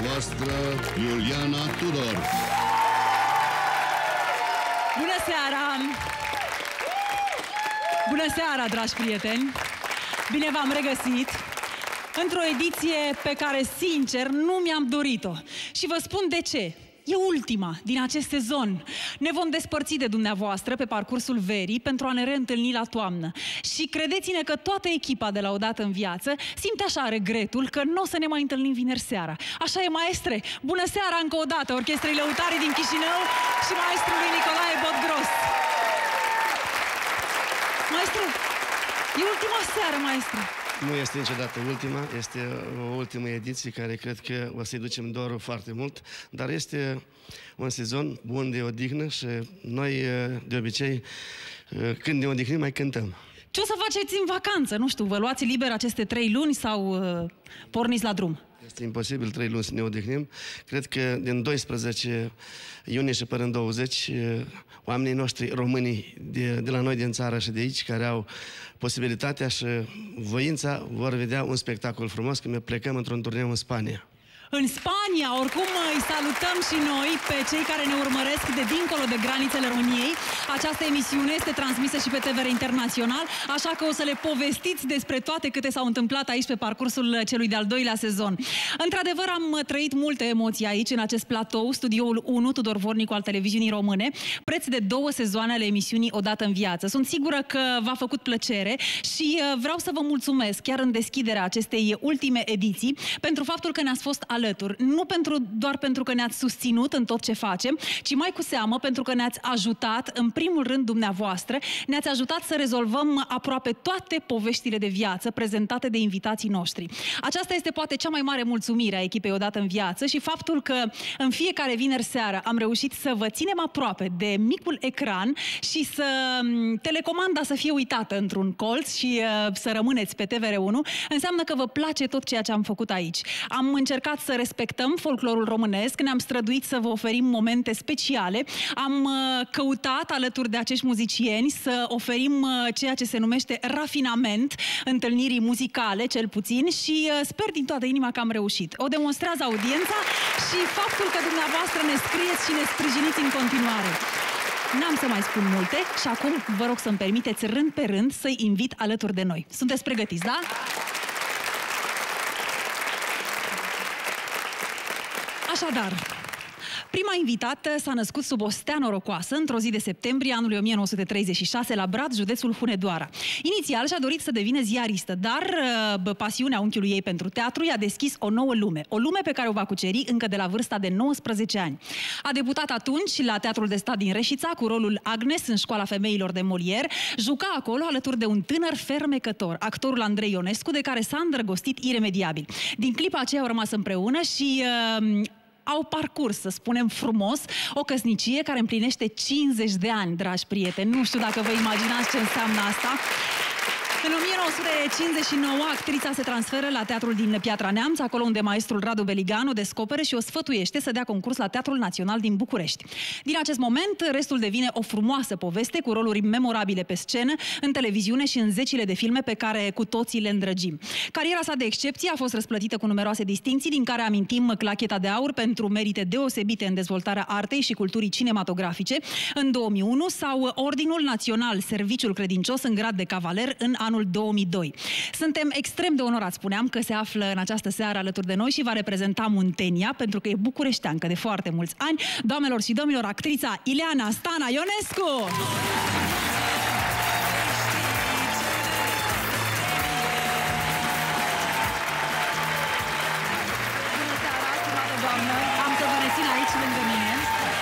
dumneavoastră, Iuliana Tudor. Bună seara! Bună seara, dragi prieteni! Bine v-am regăsit într-o ediție pe care, sincer, nu mi-am dorit-o. Și vă spun de ce. E ultima din acest sezon. Ne vom despărți de dumneavoastră pe parcursul verii pentru a ne reîntâlni la toamnă. Și credeți-ne că toată echipa de la Odată în Viață simte așa regretul că nu o să ne mai întâlnim vineri seara. Așa e, maestre! Bună seara încă o dată Orchestrei Lăutare din Chișinău și maestrului Nicolae Botgros. Maestru, e ultima seară, maestru. Nu este niciodată ultima, este o ultimă ediție care cred că o să-i ducem dorul foarte mult, dar este un sezon bun de odihnă și noi, de obicei, când ne odihnim, mai cântăm. Ce o să faceți în vacanță? Nu știu, vă luați liber aceste 3 luni sau porniți la drum? Este imposibil 3 luni să ne odihnim. Cred că din 12 iunie și până în 20, oamenii noștri românii de la noi din țară și de aici, care au posibilitatea și voința, vor vedea un spectacol frumos când ne plecăm într-un turneu în Spania. În Spania, oricum îi salutăm și noi pe cei care ne urmăresc de dincolo de granițele României. Această emisiune este transmisă și pe TVR Internațional, așa că o să le povestiți despre toate câte s-au întâmplat aici pe parcursul celui de-al doilea sezon. Într-adevăr, am trăit multe emoții aici, în acest platou, studioul 1, Tudor Vornicu al televiziunii române, preț de 2 sezoane ale emisiunii Odată în Viață. Sunt sigură că v-a făcut plăcere și vreau să vă mulțumesc chiar în deschiderea acestei ultime ediții pentru faptul că ne-ați fost alături. Nu doar pentru că ne-ați susținut în tot ce facem, ci mai cu seamă pentru că ne-ați ajutat, în primul rând dumneavoastră, ne-ați ajutat să rezolvăm aproape toate poveștile de viață prezentate de invitații noștri. Aceasta este poate cea mai mare mulțumire a echipei Odată în Viață și faptul că în fiecare vineri seară am reușit să vă ținem aproape de micul ecran și să telecomanda să fie uitată într-un colț și să rămâneți pe TVR1, înseamnă că vă place tot ceea ce am făcut aici. Am încercat să respectăm folclorul românesc, ne-am străduit să vă oferim momente speciale, am căutat alături de acești muzicieni să oferim ceea ce se numește rafinament întâlnirii muzicale, cel puțin, și sper din toată inima că am reușit. O demonstrează audiența și faptul că dumneavoastră ne scrieți și ne sprijiniți în continuare. N-am să mai spun multe și acum vă rog să-mi permiteți rând pe rând să-i invit alături de noi. Sunteți pregătiți, da? Așadar, prima invitată s-a născut sub o stea norocoasă într-o zi de septembrie anului 1936 la Brad, județul Hunedoara. Inițial și-a dorit să devină ziaristă, dar pasiunea unchiului ei pentru teatru i-a deschis o nouă lume. O lume pe care o va cuceri încă de la vârsta de 19 ani. A debutat atunci la Teatrul de Stat din Reșița cu rolul Agnes în Școala Femeilor de Molière. Juca acolo alături de un tânăr fermecător, actorul Andrei Ionescu, de care s-a îndrăgostit iremediabil. Din clipa aceea au rămas împreună și au parcurs, să spunem frumos, o căsnicie care împlinește 50 de ani, dragi prieteni. Nu știu dacă vă imaginați ce înseamnă asta. În 1959, actrița se transferă la teatrul din Piatra Neamț, acolo unde maestrul Radu Beligan o descoperă și o sfătuiește să dea concurs la Teatrul Național din București. Din acest moment, restul devine o frumoasă poveste cu roluri memorabile pe scenă, în televiziune și în zecile de filme pe care cu toții le îndrăgim. Cariera sa de excepție a fost răsplătită cu numeroase distincții, din care amintim Clacheta de Aur pentru merite deosebite în dezvoltarea artei și culturii cinematografice în 2001 sau Ordinul Național Serviciul Credincios în grad de cavaler în anul 2002. Suntem extrem de onorați, spuneam, că se află în această seară alături de noi și va reprezenta Muntenia, pentru că e bucureșteancă de foarte mulți ani. Doamnelor și domnilor, actrița Ileana Stana Ionescu! Bună seara, stimată doamnă! Am să vă rețin aici lângă mine.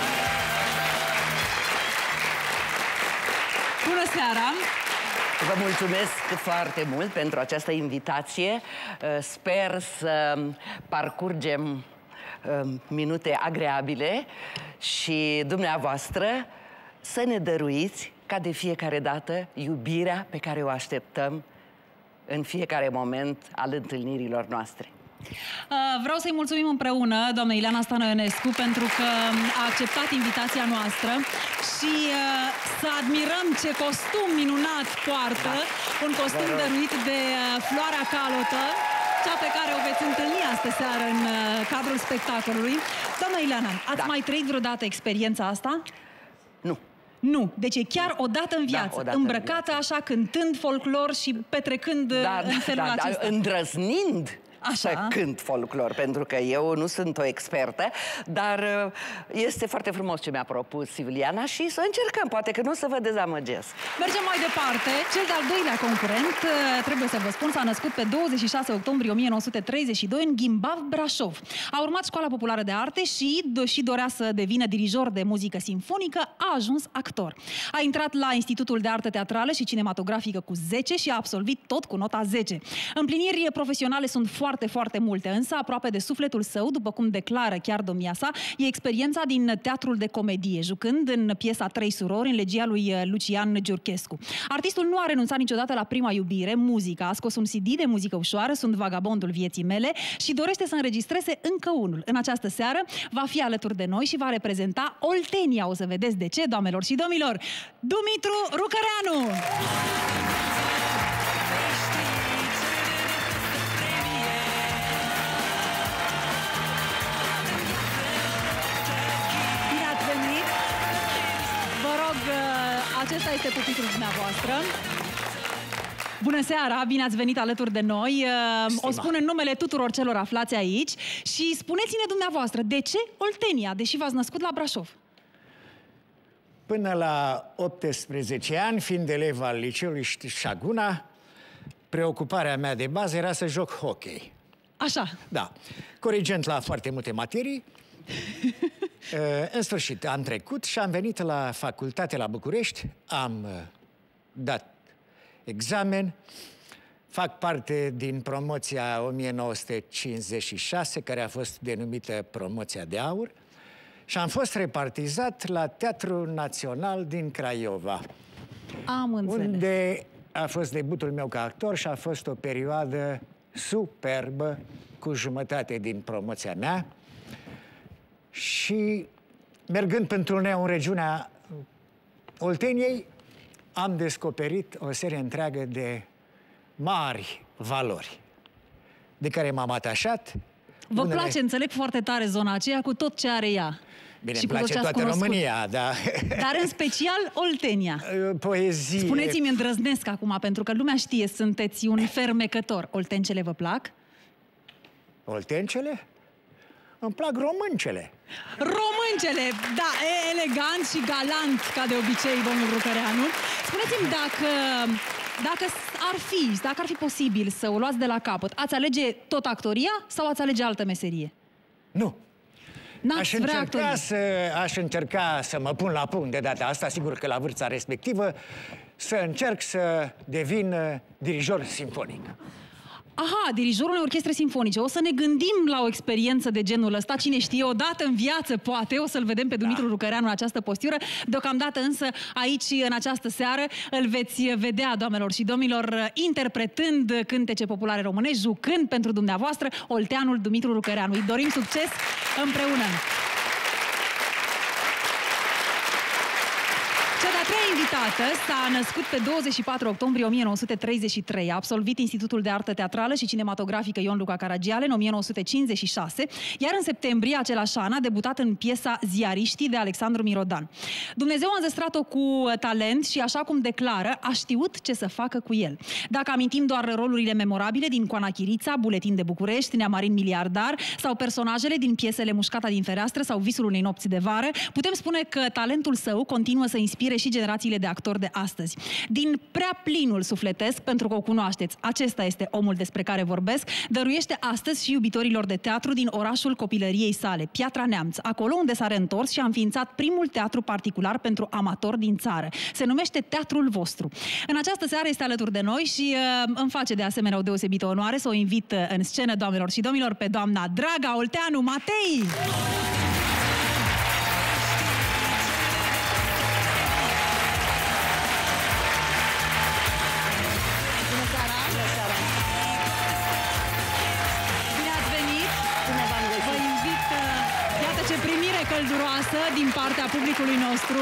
Bună seara! Vă mulțumesc foarte mult pentru această invitație. Sper să parcurgem minute agreabile și dumneavoastră să ne dăruiți, ca de fiecare dată, iubirea pe care o așteptăm în fiecare moment al întâlnirilor noastre. Vreau să-i mulțumim împreună, doamna Ileana Stana Ionescu, pentru că a acceptat invitația noastră și să admirăm ce costum minunat poartă, un costum dăruit de Floarea Calotă. cea pe care o veți întâlni astă seară în cadrul spectacolului. Doamna Ileana, ați mai trăit vreodată experiența asta? Nu. Nu, deci e chiar o dată în viață, odată îmbrăcată așa, cântând folclor și petrecând în felul acesta. Îndrăznind așa, să cânt folclor, pentru că eu nu sunt o expertă, dar este foarte frumos ce mi-a propus Iuliana și să încercăm, poate că nu o să vă dezamăgesc. Mergem mai departe. Cel de-al doilea concurent, trebuie să vă spun, s-a născut pe 26 octombrie 1932 în Ghimbav, Brașov. A urmat Școala Populară de Arte și, deși dorea să devină dirijor de muzică simfonică, a ajuns actor. A intrat la Institutul de Artă Teatrală și Cinematografică cu 10 și a absolvit tot cu nota 10. Împliniri profesionale sunt foarte multe, însă aproape de sufletul său, după cum declară chiar domnia sa, e experiența din teatrul de comedie, jucând în piesa Trei surori, în regia lui Lucian Giurchescu. Artistul nu a renunțat niciodată la prima iubire, muzica. A scos un CD de muzică ușoară, Sunt vagabondul vieții mele, și dorește să înregistreze încă unul. În această seară va fi alături de noi și va reprezenta Oltenia. O să vedeți de ce, doamnelor și domnilor. Dumitru Rucăreanu! Acesta este pupitrul dumneavoastră. Bună seara, bine ați venit alături de noi. O spun în numele tuturor celor aflați aici și spuneți-ne dumneavoastră, de ce Oltenia, deși v-ați născut la Brașov? Până la 18 ani, fiind elev al liceului Șaguna, preocuparea mea de bază era să joc hockey. Așa. Da. Corigent la foarte multe materii. În sfârșit, am trecut și am venit la facultate la București, am dat examen, fac parte din promoția 1956, care a fost denumită Promoția de Aur, și am fost repartizat la Teatrul Național din Craiova. Am înțeles. Unde a fost debutul meu ca actor și a fost o perioadă superbă, cu jumătate din promoția mea. Și mergând pentru turneu în regiunea Olteniei, am descoperit o serie întreagă de mari valori de care m-am atașat. Vă place, înțeleg foarte tare zona aceea cu tot ce are ea. Bine, îmi place toată România, da. Dar în special Oltenia. Poezie. Spuneți-mi, îndrăznesc acum, pentru că lumea știe, sunteți un fermecător. Oltencele vă plac? Oltencele? Îmi plac româncele. Româncele, da, elegant și galant, ca de obicei, domnul Rucăreanu. Spuneți-mi, dacă ar fi posibil să o luați de la capăt, ați alege tot actoria sau ați alege altă meserie? Nu. Aș încerca să mă pun la punct de data asta, sigur că la vârsta respectivă, să încerc să devin dirijor simfonic. Aha, dirijorul unei orchestre simfonice. O să ne gândim la o experiență de genul ăsta. Cine știe, odată în viață, poate, o să-l vedem pe Dumitru Rucăreanu în această postură. Deocamdată însă, aici, în această seară, îl veți vedea, doamnelor și domnilor, interpretând cântece populare românești, jucând pentru dumneavoastră olteanul Dumitru Rucăreanu. Îi dorim succes împreună! Cea de-a treia invitată s-a născut pe 24 octombrie 1933. A absolvit Institutul de Artă Teatrală și Cinematografică Ion Luca Caragiale în 1956, iar în septembrie același an a debutat în piesa Ziariștii de Alexandru Mirodan. Dumnezeu a înzestrat-o cu talent și, așa cum declară, a știut ce să facă cu el. Dacă amintim doar rolurile memorabile din Coana Chirița, Buletin de București, Neamarin Miliardar sau personajele din piesele Mușcata din fereastră sau Visul unei nopți de vară, putem spune că talentul său continuă să inspire și generațiile de actori de astăzi. Din prea plinul sufletesc, pentru că o cunoașteți, acesta este omul despre care vorbesc, dăruiește astăzi și iubitorilor de teatru din orașul copilăriei sale, Piatra Neamț, acolo unde s-a reîntors și a înființat primul teatru particular pentru amatori din țară. Se numește Teatrul Vostru. În această seară este alături de noi și îmi face de asemenea o deosebită onoare să o invit în scenă, doamnelor și domnilor, pe doamna Draga Olteanu Matei! Călduroasă din partea publicului nostru.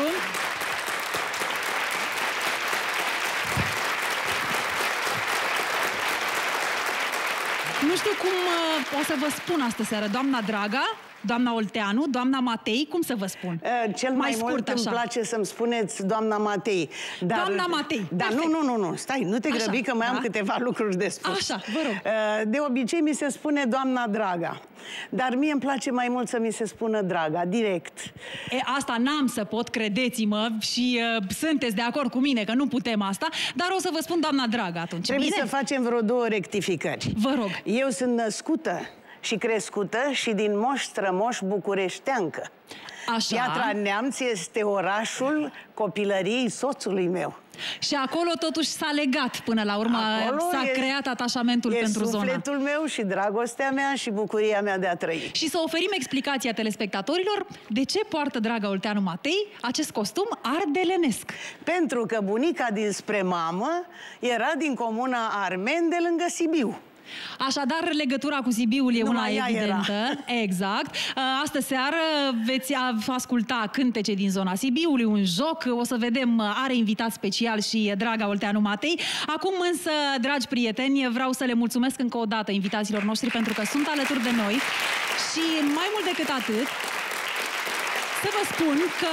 Nu știu cum o să vă spun astă seară, doamna Draga, doamna Olteanu, doamna Matei, cum să vă spun? Cel mai mult îmi place să-mi spuneți doamna Matei. Dar, doamna Matei, dar nu, stai, nu te grăbi că mai am câteva lucruri de spus. Așa, vă rog. De obicei mi se spune doamna Draga, dar mie îmi place mai mult să mi se spună Draga, direct. Asta n-am să pot, credeți-mă, și sunteți de acord cu mine că nu putem asta, dar o să vă spun doamna Draga atunci. Trebuie să facem vreo 2 rectificări. Vă rog. Eu sunt născută și crescută și din moș strămoș bucureșteancă. Așa. Piatra Neamț este orașul copilăriei soțului meu. Și acolo totuși s-a legat până la urmă, s-a creat atașamentul pentru zona. E sufletul meu și dragostea mea și bucuria mea de a trăi. Și să oferim explicația telespectatorilor de ce poartă Draga Olteanu Matei acest costum ardelenesc. Pentru că bunica dinspre mamă era din comuna Armen de lângă Sibiu. Așadar, legătura cu Sibiul e una evidentă. Exact. Astă seară veți asculta cântece din zona Sibiului, un joc, o să vedem, are invitat special și Draga Olteanu Matei. Acum însă, dragi prieteni, vreau să le mulțumesc încă o dată invitațiilor noștri pentru că sunt alături de noi și mai mult decât atât, să vă spun că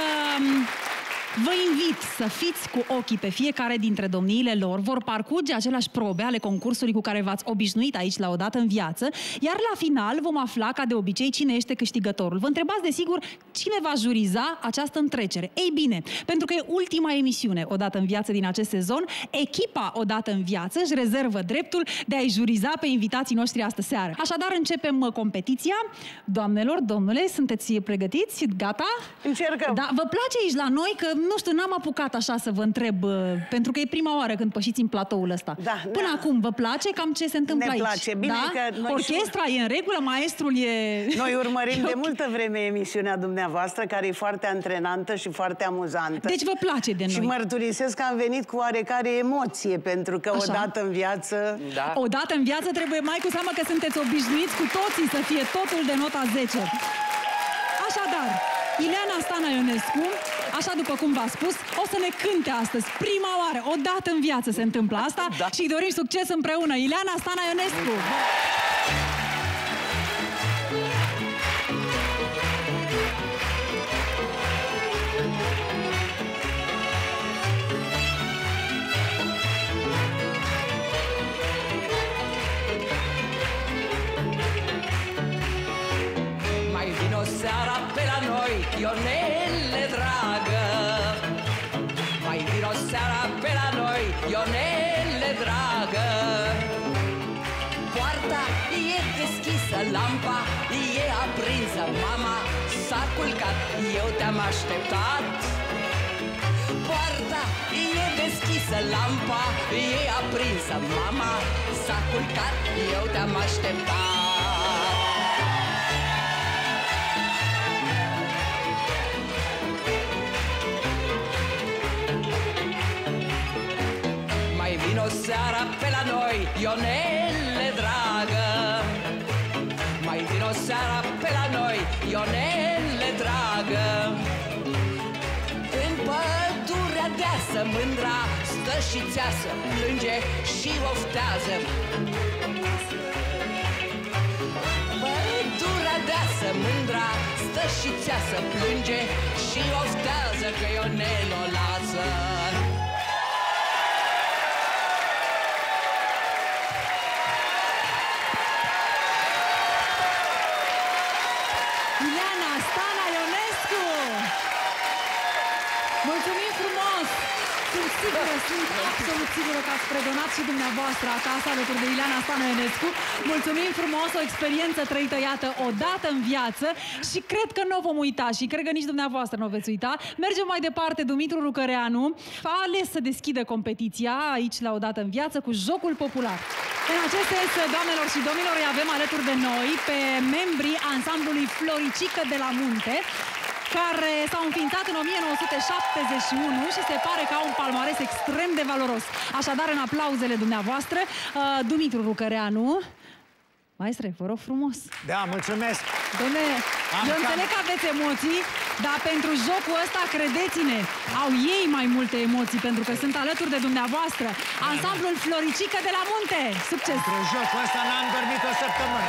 vă invit să fiți cu ochii pe fiecare dintre domniile lor, vor parcurge aceleași probe ale concursului cu care v-ați obișnuit aici la Odată în Viață, iar la final vom afla, ca de obicei, cine este câștigătorul. Vă întrebați, desigur, cine va juriza această întrecere. Ei bine, pentru că e ultima emisiune Odată în Viață din acest sezon, echipa Odată în Viață își rezervă dreptul de a-i juriza pe invitații noștri astă seară. Așadar, începem competiția. Doamnelor, domnule, sunteți pregătiți? Gata? Încercăm. Da, vă place aici la noi că nu știu, n-am apucat așa să vă întreb, pentru că e prima oară când pășiți în platoul ăsta. Da, până acum, vă place cam ce se întâmplă aici? Ne place. Bine că noi orchestra e în regulă, maestrul e... Noi urmărim de multă vreme emisiunea dumneavoastră, care e foarte antrenantă și foarte amuzantă. Deci vă place de noi. Și mărturisesc că am venit cu oarecare emoție, pentru că odată în viață... Da. Odată în viață trebuie mai cu seamă că sunteți obișnuiți cu toții să fie totul de nota 10. Așadar, Ileana Stana Ionescu, așa după cum v-a spus, o să ne cânte astăzi. Prima oară, odată în viață se întâmplă asta și îi dorim succes împreună. Ileana Stana Ionescu! Mai vino seara pe la noi, Ionele dragă. Mai vino seara pe la noi, Ionele dragă. Poarta e deschisă, lampa e aprinsă, mama s-a culcat, eu te-am așteptat. Poarta e deschisă, lampa e aprinsă, mama s-a culcat, eu te-am așteptat. Vino seara pe la noi, Ionele dragă. Mai vino seara pe la noi, Ionele dragă. În pădurea deasă, mândra stă și țeasă, plânge și oftează. Pădurea deasă, mândra stă și țeasă, plânge și oftează că Ionel o lasă. Mulțumim frumos! Sunt absolut sigură că ați predonat și dumneavoastră acasă alături de Ileana Stana Ionescu. Mulțumim frumos, o experiență trăită, iată, odată în viață și cred că nu o vom uita și cred că nici dumneavoastră nu o veți uita. Mergem mai departe, Dumitru Rucăreanu a ales să deschidă competiția aici la Odată în Viață cu Jocul Popular. În acest sens, doamnelor și domnilor, îi avem alături de noi pe membrii ansamblului Floricică de la Munte, care s-au înființat în 1971 și se pare că au un palmares extrem de valoros. Așadar, în aplauzele dumneavoastră, Dumitru Rucăreanu, Maestre, vă rog frumos. Da, mulțumesc. Dom'le, eu înțeleg că aveți emoții, dar pentru jocul ăsta, credeți-ne, au ei mai multe emoții, pentru că sunt alături de dumneavoastră. Ansamblul Floricică de la Munte. Succes! Pentru jocul ăsta n-am dormit o săptămână.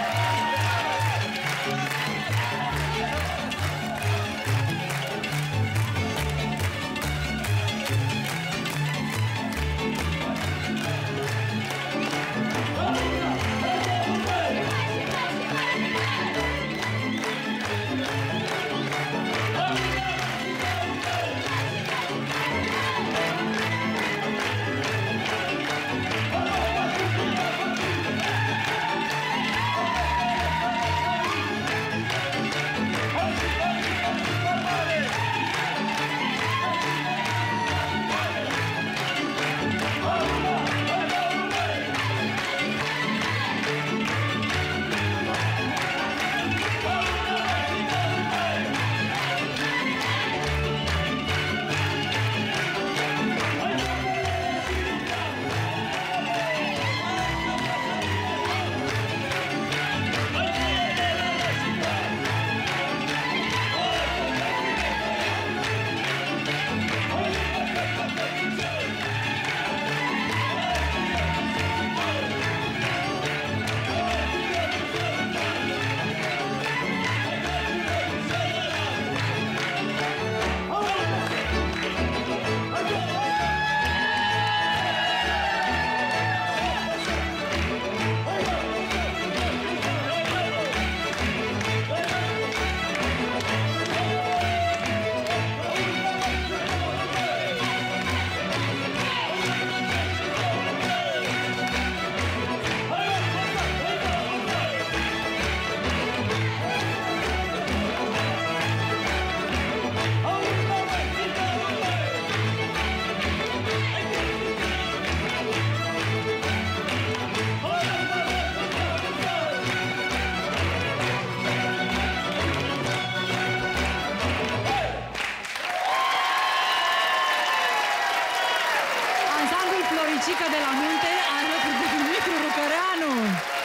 Floricică de la Munte, alături de Dumitru Rucăreanu.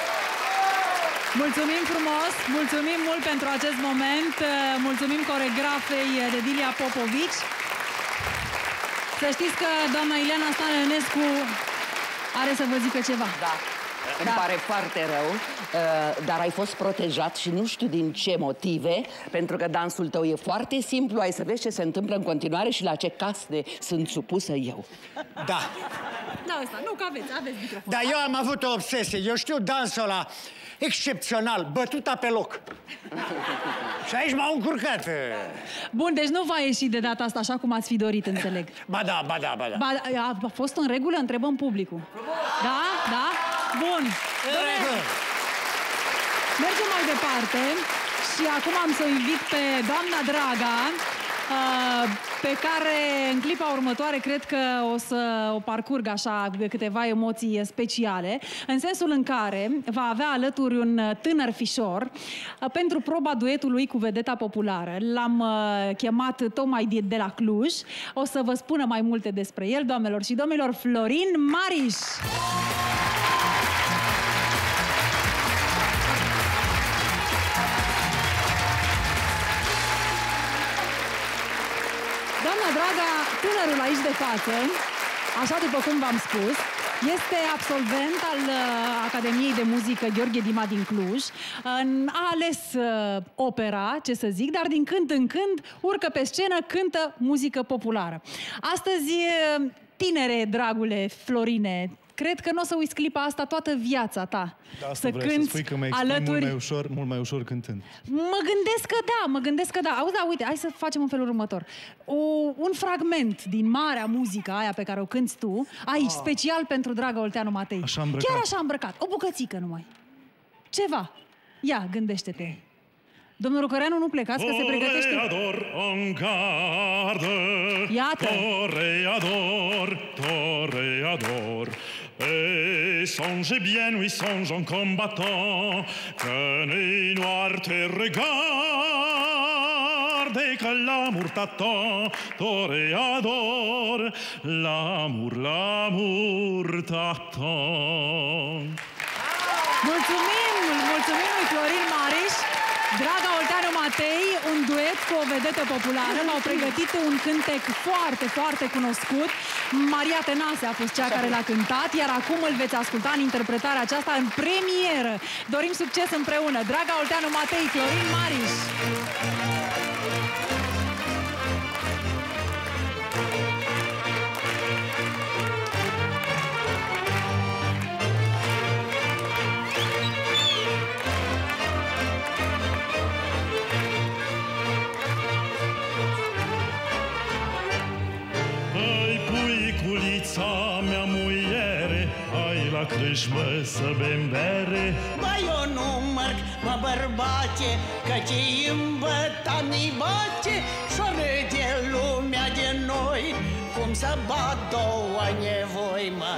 Mulțumim frumos, mulțumim mult pentru acest moment, mulțumim coregrafei Dedilia Popovici. Să știți că doamna Ileana Stan-Ionescu are să vă zică ceva. Da. Îmi pare foarte rău, dar ai fost protejat și nu știu din ce motive, pentru că dansul tău e foarte simplu, ai să vezi ce se întâmplă în continuare și la ce casne sunt supusă eu. Da. Da, ăsta, nu, că aveți microfon. Dar eu am avut o obsesie, eu știu dansul ăla excepțional, bătuta pe loc. Și aici m-au încurcat. Bun, deci nu va ieși de data asta așa cum ați fi dorit, înțeleg. Ba da, ba da, ba da. A fost în regulă? Întrebăm publicul. Da? Da? Bun. Mergem mai departe și acum am să o invit pe doamna Draga, pe care în clipa următoare cred că o să o parcurg așa de câteva emoții speciale, în sensul în care va avea alături un tânăr fișor pentru proba duetului cu vedeta populară. L-am chemat tocmai de la Cluj. O să vă spună mai multe despre el, doamnelor și domnilor, Florin Mariș! Doamna Draga, tânărul aici de față, așa după cum v-am spus, este absolvent al Academiei de Muzică Gheorghe Dima din Cluj. A ales opera, ce să zic, dar din când în când urcă pe scenă, cântă muzică populară. Astăzi, tinere, dragule Florine, cred că nu o să uiți clipa asta toată viața ta. Da, să cânti alături... mult mai ușor cântând. Mă gândesc că da. Auzi, da, uite, hai să facem în felul următor. Un fragment din marea muzică aia pe care o cânti tu, aici, special pentru Draga Olteanu Matei. Așa îmbrăcat. Chiar așa îmbrăcat. O bucățică numai. Ceva. Ia, gândește-te. Domnul Rucăreanu, nu plecați, că se pregătește... Toreador en garde. Iată. Toreador. Et songe bien, oui, songe en combattant, que les noirs te regardent et que l'amour t'attend, toreador, l'amour t'attend. Mulțumim lui Florin Mariș. Draga Olteanu Matei, un duet cu o vedetă populară. M-au pregătit un cântec foarte, foarte cunoscut. Maria Tănase a fost cea care l-a cântat, iar acum îl veți asculta în interpretarea aceasta în premieră. Dorim succes împreună. Draga Olteanu Matei, Florin Mariș. Mea muiere, hai la crâșmă să bem bere. Ba, eu nu merg, mă bărbate, că-ți îmbăta-mi bate și-o râde lumea de noi, cum să bat două nevoi, mă.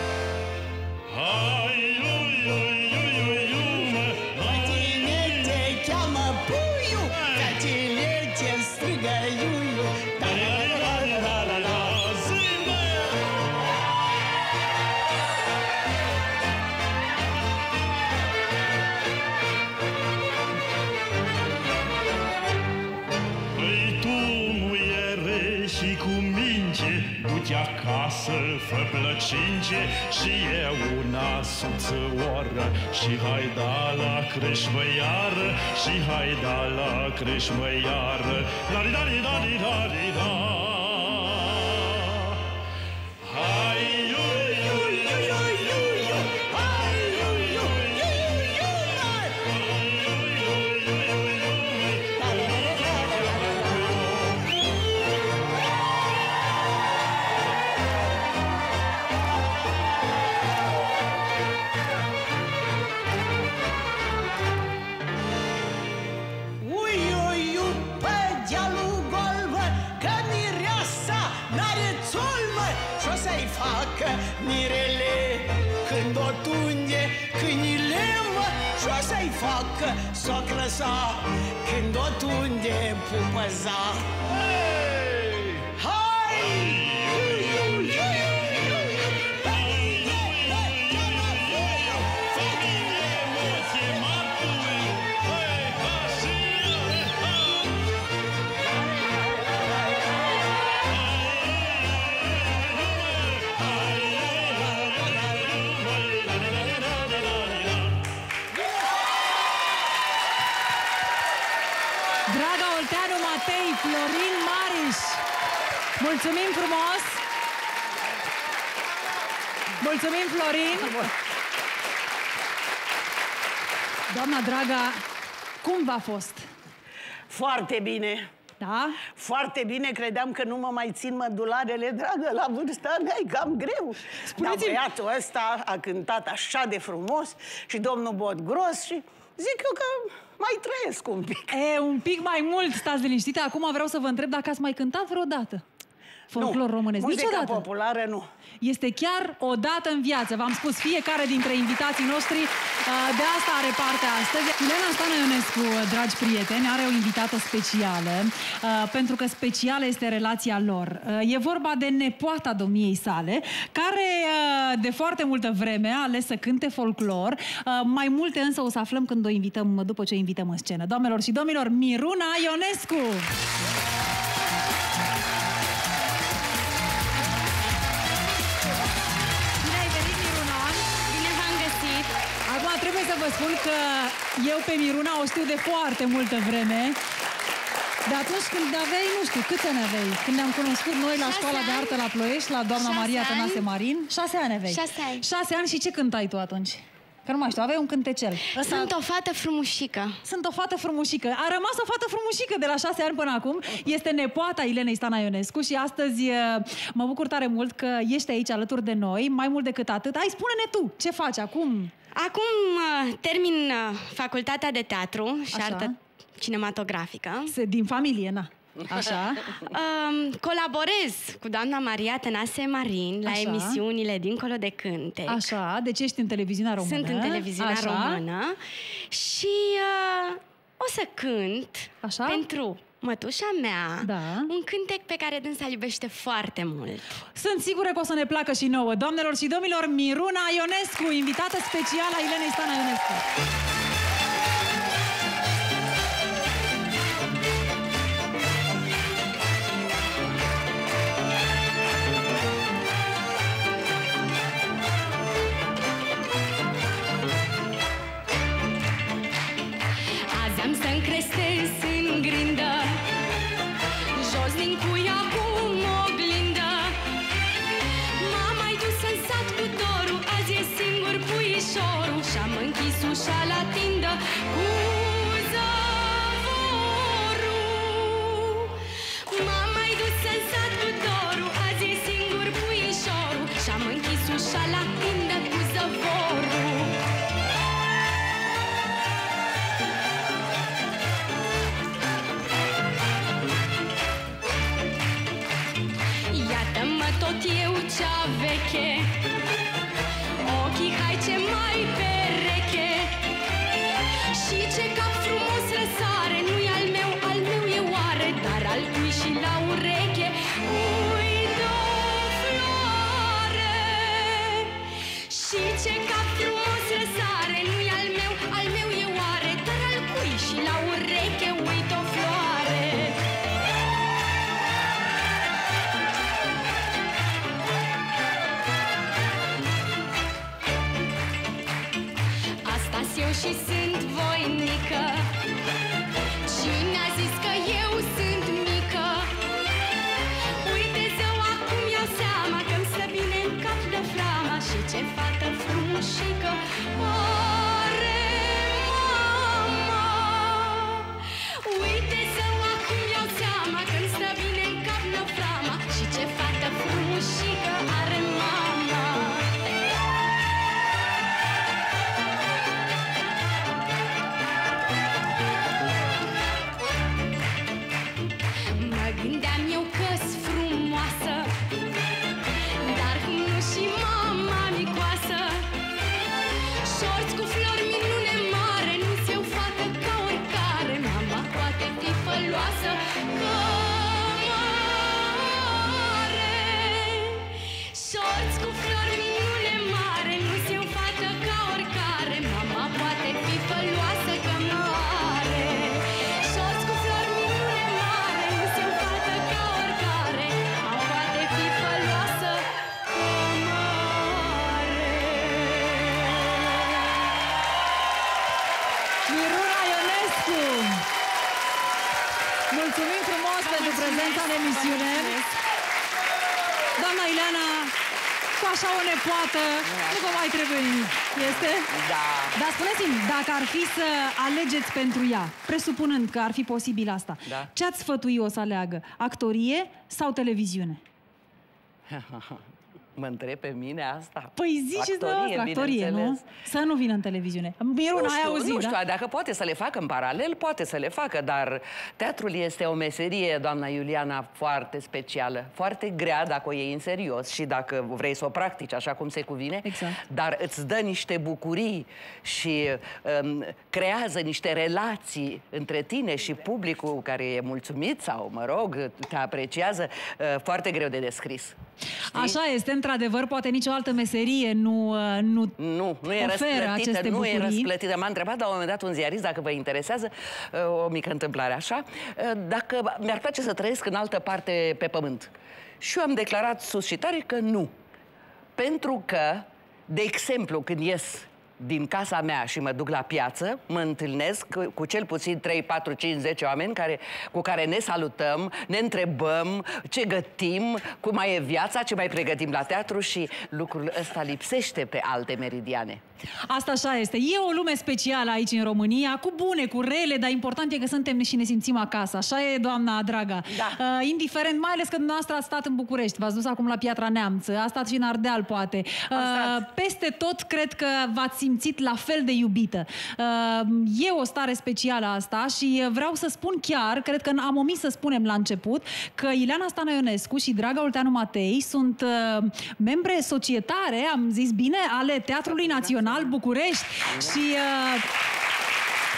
Hai, Pe tine te cheamă Puiu, pe tine te strigă Iuiu. Du-te acasă, fă plăcinge și e una suțăoară. Și hai da la creșmă iară, și hai da la creșmă iară. La-di-da-di-da-di-da-di-da. Hai, mirele când o tunde câinile, mă, și-o să-i facă socră sa când o tunde pupăza. Florin Mariș. Mulțumim frumos! Mulțumim, Florin! Doamna Draga, cum v-a fost? Foarte bine. Da? Foarte bine, credeam că nu mă mai țin mădularele, dragă, la vârsta mea e cam greu. Dar băiatul ăsta a cântat așa de frumos și domnul Botgros și zic eu că mai trăiesc un pic. Un pic mai mult, stați liniștite. Acum vreau să vă întreb dacă ați mai cântat vreodată folclor românesc. Muzica populară nu. Este chiar o dată în viață. V-am spus, fiecare dintre invitații noștri de asta are parte astăzi. Ileana Stanaionescu, dragi prieteni, are o invitată specială, pentru că specială este relația lor. E vorba de nepoata domniei sale, care de foarte multă vreme a ales să cânte folclor. Mai multe însă o să aflăm când o invităm, după ce o invităm în scenă. Doamnelor și domnilor, Miruna Ionescu! Trebuie să vă spun că eu pe Miruna o știu de foarte multă vreme. De atunci când aveai, nu știu, câți ani aveai? Când ne-am cunoscut noi la școala de artă la Ploiești, la doamna Maria Tănase Marin. 6 ani aveai. 6 ani. 6 ani și ce cântai tu atunci? Că nu mai știu, aveai un cântecel. Sunt o fată frumușică. Sunt o fată frumușică. A rămas o fată frumușică de la 6 ani până acum. Este nepoata Ilenei Stanaionescu și astăzi mă bucur tare mult că ești aici alături de noi. Mai mult decât atât, hai, spune-ne tu, ce faci acum? Acum termin facultatea de teatru și artă cinematografică. Din familie, na. Așa. Colaborez cu doamna Maria Tănase Marin la emisiunile Dincolo de Cântec. Așa, deci ești în televiziunea română. Sunt în televiziunea română și o să cânt pentru mătușa mea, un cântec pe care dânsa îl iubește foarte mult. Sunt sigură că o să ne placă și nouă. Doamnelor și domnilor, Miruna Ionescu, invitată specială a Ilenei Stana Ionescu. Azi am să-mi crestez în grindă, jos din cuia cu oglindă. M-am mai dus în sat cu dorul, azi e singur puișorul, și-am închis ușa la tindă cu zăvorul. M-am mai dus în sat cu dorul, azi e singur puișorul, și-am închis ușa la tindă cu zăvorul. Iată-mă tot eu cea veche, ochii hai ce mai pereche, și ce cap frumos răsare, nu-i al meu e oare, dar al cui și la ureche uită floare. Și ce cap frumos răsare, nu-i al meu e oare, dar al cui și la ureche uită o floare. Eu și sunt voinică, cine a zis că eu sunt mică? Uite zău, acum iau seama că-mi stă bine în cap de flama, și ce fată frumușică are mama. Uite zău, acum iau seama că-mi stă bine în cap de flama, și ce fată frumușică are mama. Gândeam eu că-s frumoasă, dar cum nu și mama micoasă. Șorți cu flori, minune mare, nu-ți eu fată ca oricare. Mama poate fi făloasă că mare. Șorți cu flori, minune mare, nu-ți eu fată ca oricare. Mama poate fi făloasă că mare. Șorți cu flori, minune mare, nu-ți eu fată ca oricare. Poate fi făloasă că mare. Miruna Ionescu! Mulțumim frumos pentru prezența în emisiune. Doamna Ileana, cu așa o nepoată, nu vă mai trebuie nimic. Este? Da. Dar spuneți-mi, dacă ar fi să alegeți pentru ea, presupunând că ar fi posibil asta, ce ați sfătui-o să aleagă? Actorie sau televiziune? Mă întreb pe mine asta? Păi ziceți dumneavoastră, actorie, nu? Să nu vină în televiziune. Miruna, ai auzit, nu știu, dacă poate să le facă în paralel, poate să le facă, dar teatrul este o meserie, doamna Iuliana, foarte specială, foarte grea dacă o iei în serios și dacă vrei să o practici așa cum se cuvine, dar îți dă niște bucurii și creează niște relații între tine și publicul care e mulțumit sau, mă rog, te apreciază, foarte greu de descris. Știi? Așa este, într-adevăr, poate nicio altă meserie nu e răsplătită, nu e răsplătită. M-a întrebat la un moment dat un ziarist, dacă vă interesează, o mică întâmplare așa, dacă mi-ar place să trăiesc în altă parte pe pământ. Și eu am declarat sus și tare că nu. Pentru că, de exemplu, când ies din casa mea și mă duc la piață, mă întâlnesc cu cel puțin 3, 4, 5, 10 oameni cu care ne salutăm, ne întrebăm ce gătim, cum mai e viața, ce mai pregătim la teatru și lucrul ăsta lipsește pe alte meridiane. Asta așa este. E o lume specială aici în România, cu bune, cu rele, dar important e că suntem și ne simțim acasă. Așa e, doamna Draga. Da. Indiferent, mai ales că dumneavoastră ați stat în București, v-ați dus acum la Piatra Neamț, a stat și în Ardeal, poate. Peste tot, cred că v-ați simțit la fel de iubită. E o stare specială asta și vreau să spun chiar, cred că am omis să spunem la început, că Ileana Stana Ionescu și Draga Olteanu Matei sunt membre societare, am zis bine, ale Teatrului Național București. Și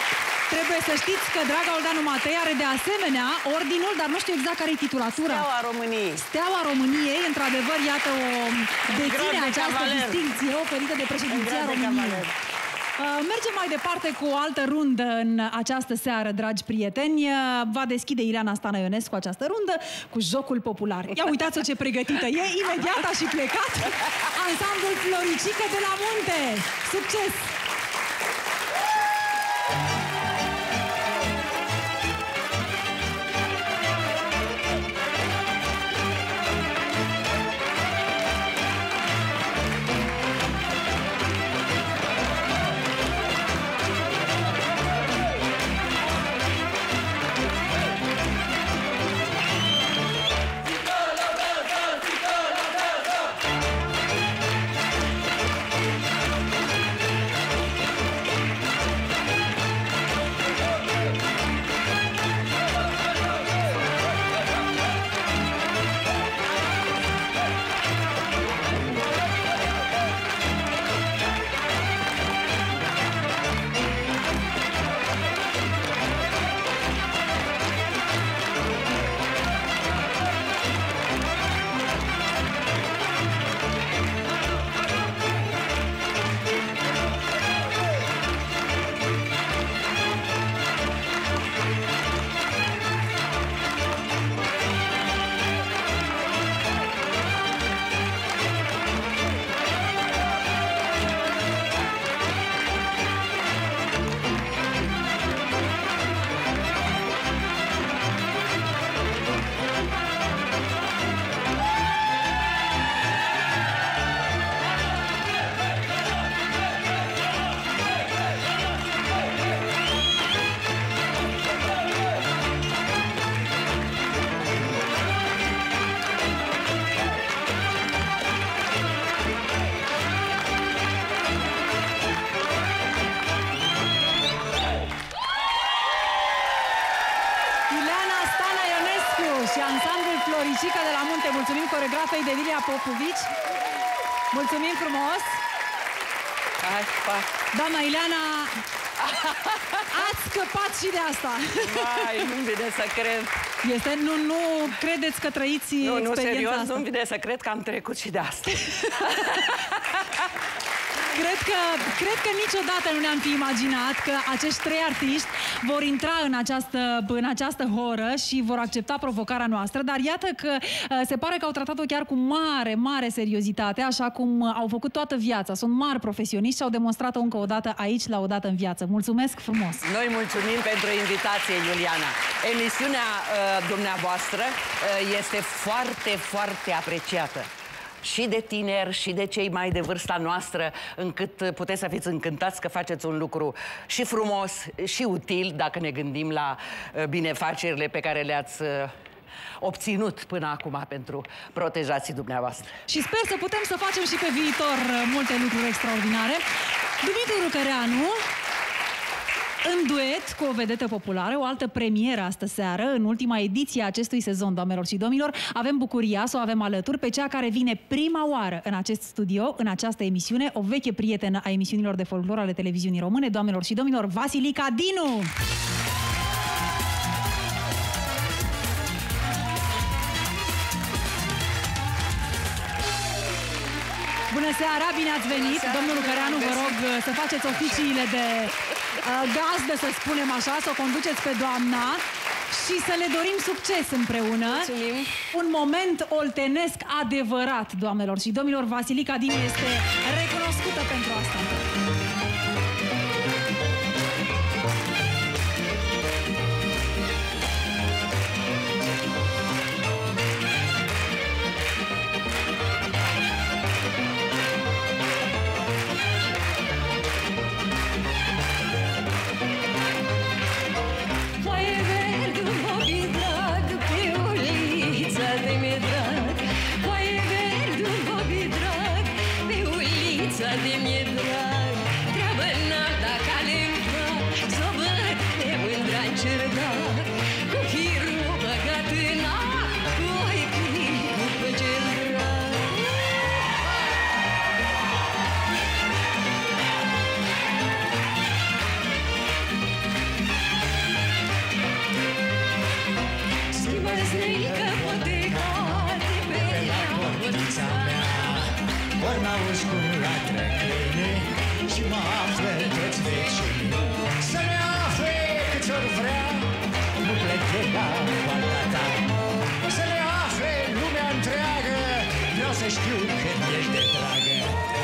Trebuie să știți că draga Oldeanu Matei are de asemenea ordinul, dar nu știu exact care e titulatura. Steaua României. Steaua României, într-adevăr, iată o deține această distincție oferită de președinția României. Mergem mai departe cu o altă rundă în această seară, dragi prieteni. Va deschide Ileana Stana Ionescu această rundă cu jocul popular. Ia uitați-o ce pregătită e, imediat a și plecat ansamblul Floricică de la Munte. Succes! Floricica de la Munte. Mulțumim coregrafei Delia Popovici. Mulțumim frumos. Doamna Ileana, ați scăpat și de asta. Vai, nu-mi vine să cred. Nu credeți că trăiți experiența serios, asta? nu-mi vine să cred că am trecut și de asta. Cred că niciodată nu ne-am fi imaginat că acești trei artiști vor intra în această horă și vor accepta provocarea noastră, dar iată că se pare că au tratat-o chiar cu mare, mare seriozitate, așa cum au făcut toată viața. Sunt mari profesioniști și au demonstrat-o încă o dată aici, la Odată în Viață. Mulțumesc frumos! Noi mulțumim pentru invitație, Iuliana. Emisiunea dumneavoastră este foarte, foarte apreciată. Și de tineri, și de cei mai de vârsta noastră, încât puteți să fiți încântați că faceți un lucru și frumos, și util, dacă ne gândim la binefacerile pe care le-ați obținut până acum pentru protejații dumneavoastră. Și sper să putem să facem și pe viitor multe lucruri extraordinare. Dumitru Rucăreanu, în duet cu o vedetă populară, o altă premieră astă seară, în ultima ediție a acestui sezon, doamnelor și domnilor, avem bucuria să o avem alături pe cea care vine prima oară în acest studio, în această emisiune, o veche prietenă a emisiunilor de folclor ale televiziunii române, doamnelor și domnilor, Vasilica Dinu! Bună seara, bine ați venit! Domnul Rucăreanu, vă rog să faceți oficiile de gazdă, să spunem așa, să o conduceți pe doamna și să le dorim succes împreună. Mulțumim. Un moment oltenesc adevărat, doamnelor și domnilor. Vasilica Dinu este recunoscută pentru asta. ori n-auzi cum latră câinii și mă află toți vecinii. Să ne afle câți ori vrea, nu plec de la poarta ta. Să ne afle lumea întreagă, vreau să știu când ești de dragă.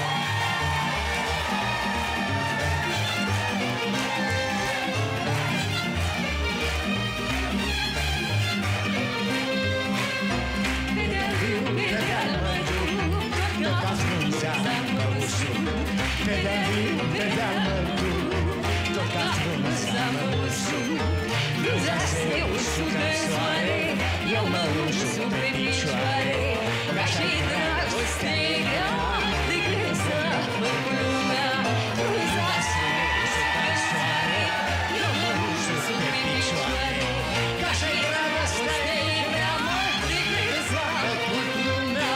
Pe de-al viu, pe de-al măltur, tot ca frunza mă usuc. Frunza se usucă în soare, eu mă usuc pe picioare. Ca și-i dragoste grea, de când s-a făcut lumea. Frunza se usucă în soare, eu mă usuc pe picioare. Ca și-i dragoste grea, de când s-a făcut lumea.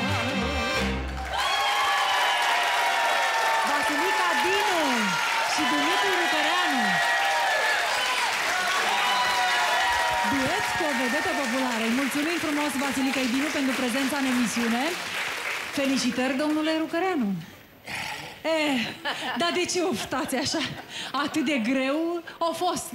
Vasilica Dinu și Dumitru Rucăreanu. Duet cu o vedetă populară. Îi mulțumim frumos Vasilica Dinu pentru prezența în emisiune. Felicitări, domnule Rucăreanu. Dar de ce oftați așa? Atât de greu a fost.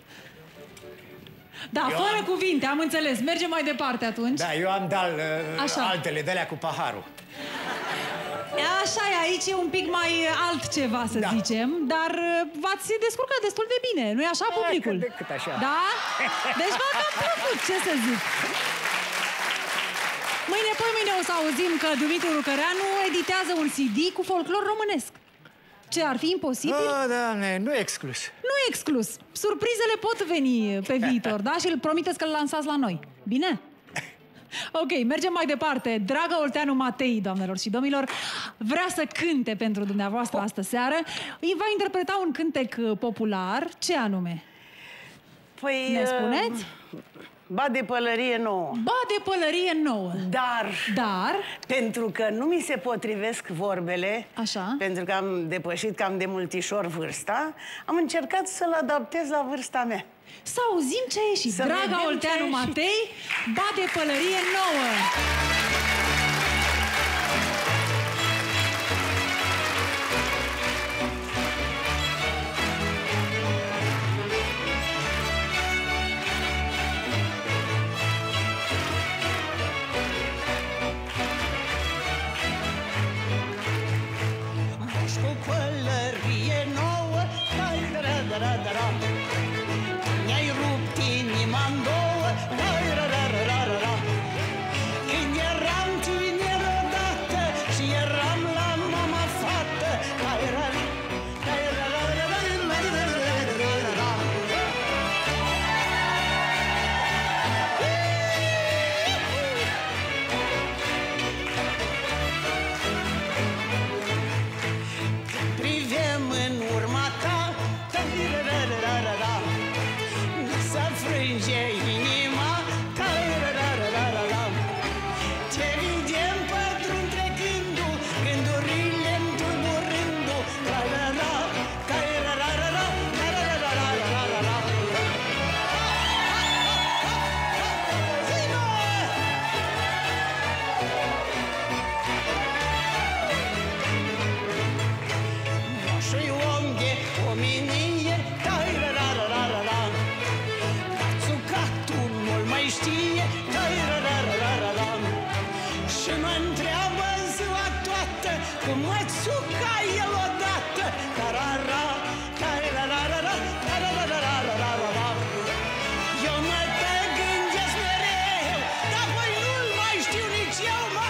Da, fără cuvinte, am înțeles. Mergem mai departe atunci. Da, eu am altele, de-alea cu paharul. Așa e, aici e un pic mai altceva, să zicem, dar v-ați descurcat destul de bine, nu-i așa, publicul? Cât de cât așa. Da? Deci v-a cam plăcut, ce să zic. Mâine o să auzim că Dumitru Rucăreanu editează un CD cu folclor românesc. Ce, ar fi imposibil? Doamne, nu exclus. Nu exclus. Surprizele pot veni pe viitor, da? Și îl promiteți că îl lansați la noi. Bine? Ok, mergem mai departe. Draga Olteanu Matei, doamnelor și domnilor, vrea să cânte pentru dumneavoastră astă seară. Îi va interpreta un cântec popular. Ce anume? Păi... Ne spuneți? Ba de pălărie nouă. Ba de pălărie nouă. Dar, pentru că nu mi se potrivesc vorbele, așa, pentru că am depășit cam de multișor vârsta, am încercat să-l adaptez la vârsta mea. Să auzim ce a ieșit. Draga Olteanu Matei, ba de pălărie nouă. Moș cu pălărie nouă, da-da-da-da-da-da. Mi-ai rupt inima-n două, da-da-da-da-da-da. Când eram tiner odată și eram la mama fată, da-da-da-da-da-da-da. Privem în urma ta, da-da-da-da-da-da. Să frânge inima, da-da-da-da-da-da. Te vedem pe drum trecându, gândurile-mi tulburându, da-da-da, da-da-da-da-da, da-da-da-da-da-da. Zi-mă! Moșul-i om de omenie, da-da-da-da-da-da. Țucatul nu-l mai știe, da-da-da-da-da-da. Și mă întreabă ziua toată cum mă țuca el odată, da-da-da, da-da-da-da-da, da-da-da-da-da-da. Eu mă te gândesc mereu, dar păi nu-l mai știu nici eu, mă.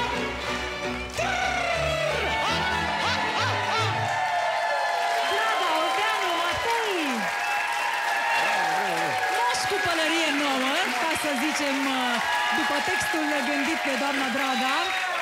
Draga Olteanu Matei! Moș cu pălărie nouă, ca să zicem, după textul gândit de doamna Draga.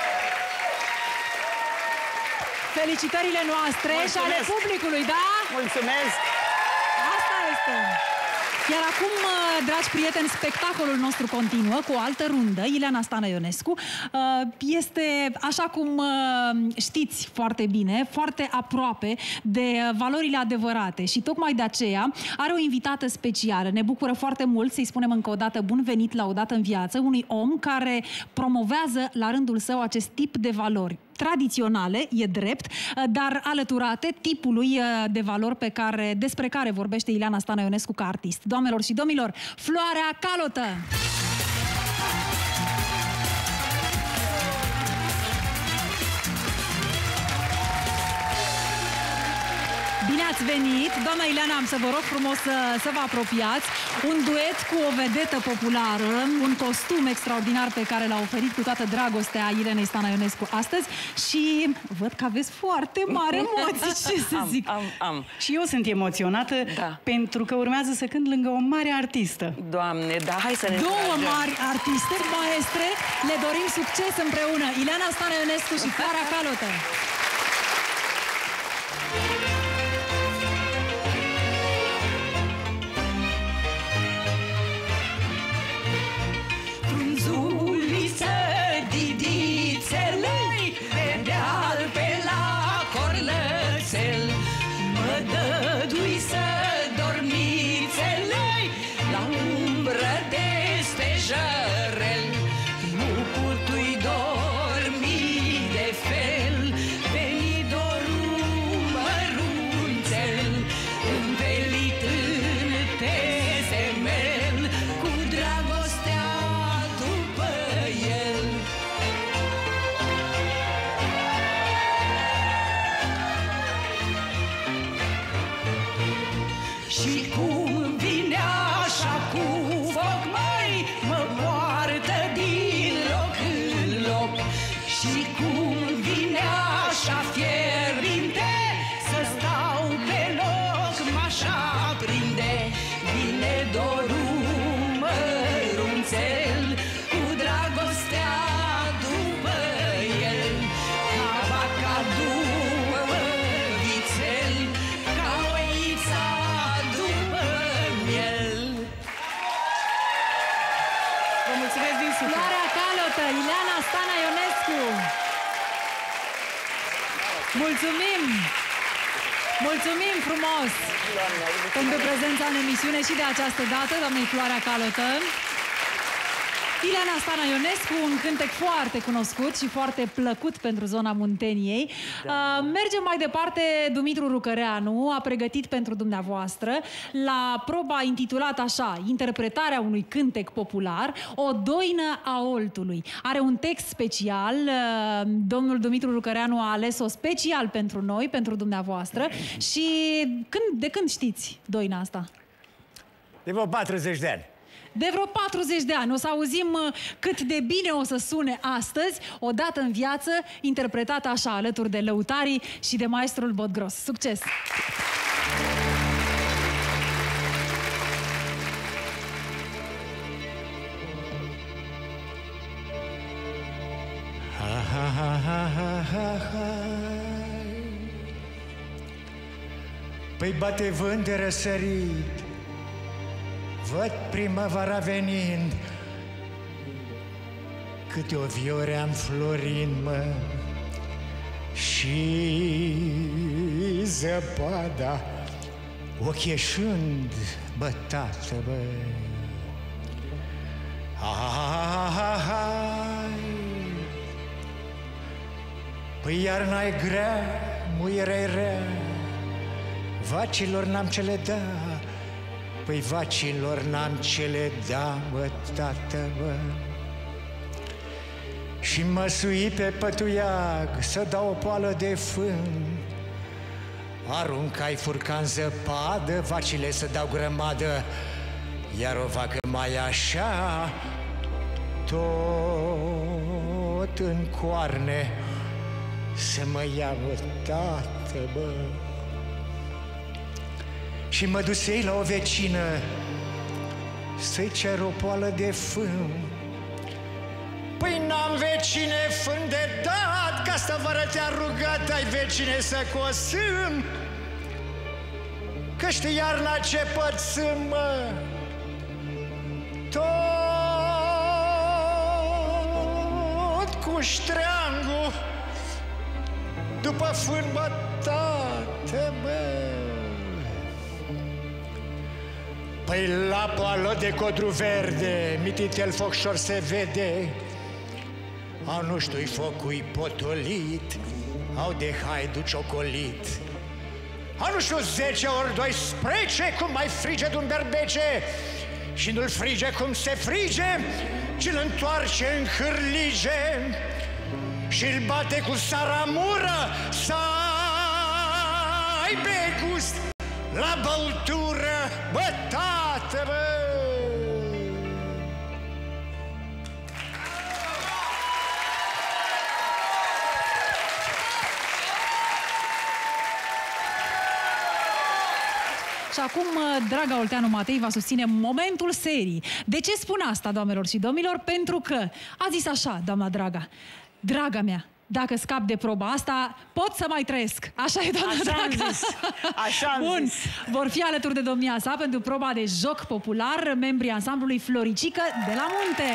Felicitările noastre și ale publicului, da? Mulțumesc! Asta este! Iar acum, dragi prieteni, spectacolul nostru continuă cu o altă rundă. Ileana Stană Ionescu este, așa cum știți foarte bine, foarte aproape de valorile adevărate și tocmai de aceea are o invitată specială. Ne bucură foarte mult să-i spunem încă o dată bun venit la Odată în Viață unui om care promovează la rândul său acest tip de valori. tradiționale, e drept, dar alăturate tipului de valori despre care vorbește Ileana Stana Ionescu ca artist. Doamnelor și domnilor, Floarea Calotă! Bine ați venit! Doamna Ileana, am să vă rog frumos să vă apropiați. Un duet cu o vedetă populară, un costum extraordinar pe care l-a oferit cu toată dragostea Ilenei Stana Ionescu astăzi și văd că aveți foarte mari emoții, ce să zic. Și eu sunt emoționată pentru că urmează să cânt lângă o mare artistă. Doamne, da, hai să ne Două mari artiste, maestre, le dorim succes împreună. Ileana Stana Ionescu și Floarea Calotă. Floarea Calotă, Ileana Stana Ionescu. Mulțumim! Mulțumim frumos pentru prezența în emisiune și de această dată, doamnei Floarea Calotă. Ileana Stana Ionescu, un cântec foarte cunoscut și foarte plăcut pentru zona Munteniei. Mergem mai departe. Dumitru Rucăreanu a pregătit pentru dumneavoastră, la proba intitulată așa, interpretarea unui cântec popular, O doină a oltului. Are un text special. Domnul Dumitru Rucăreanu a ales-o special pentru noi, pentru dumneavoastră. Și de când știți doina asta? De vreo 40 de ani. De vreo 40 de ani. O să auzim cât de bine o să sune astăzi, odată în viață, interpretată așa, alături de lăutarii și de maestrul Botgros. Succes! Păi bate vânt de răsărit, văd primăvara venind, câte o viore înflorind, mă, și zăpada ochieșând, bă, tată, bă. Păi iarna-i grea, muierea-i rea, vacilor n-am ce le da. Păi vacilor n-am ce le da, bă, tată, bă. Și mă sui pe pătuiag să dau o poală de fân. Aruncai furcan zăpadă, vacile să dau grămadă, iar o vacă mai așa, tot în coarne, să mă ia, bă, tată, bă. Și mă dusei la o vecină să-i cer o poală de fân. Păi n-am vecine fân de dat, că asta vară te-a rugat, ai vecine să cosâm. Că știi iarna ce pățâm, mă, tot cu ștreangul după fân, bă, tată, bă. Păi la poală de codru verde, mititel focșor se vede, au nu știu-i focui potolit, au de haidu ciocolit. Au nu știu 10 ori 12 cum mai frige de un berbece și nu-l frige cum se frige, ci-l întoarce în hârlige și-l bate cu saramură să aibă gust la băutură, bă, tată, bă! Și acum, draga Olteanu Matei va susține momentul serii. De ce spun asta, doamnelor și domnilor? Pentru că a zis așa, doamna Draga: draga mea, dacă scap de proba asta, pot să mai trăiesc. Așa e, doamna Draga. Așa am zis. Vor fi alături de domnia sa pentru proba de joc popular membrii ansamblului Floricică de la Munte.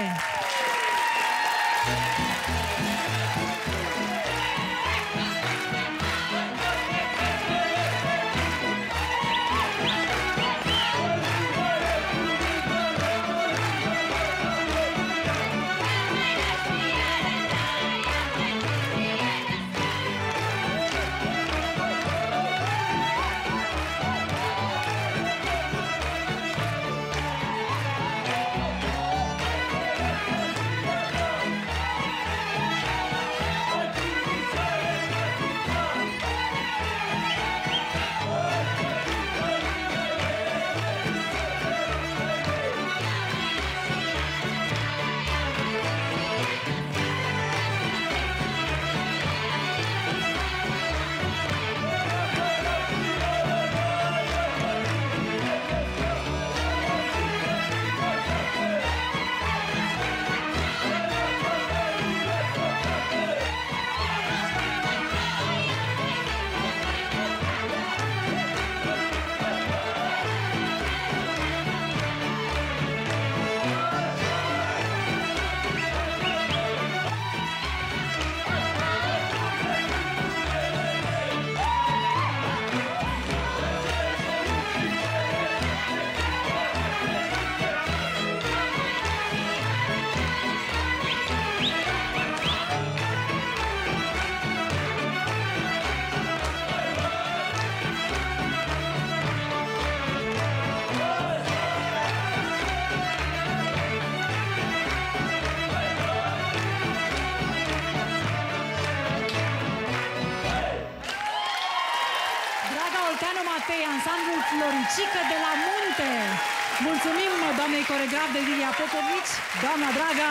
Ansamblul Floricică de la Munte. Mulțumim doamnei coregraf de Lilia Popovici. Doamna Draga,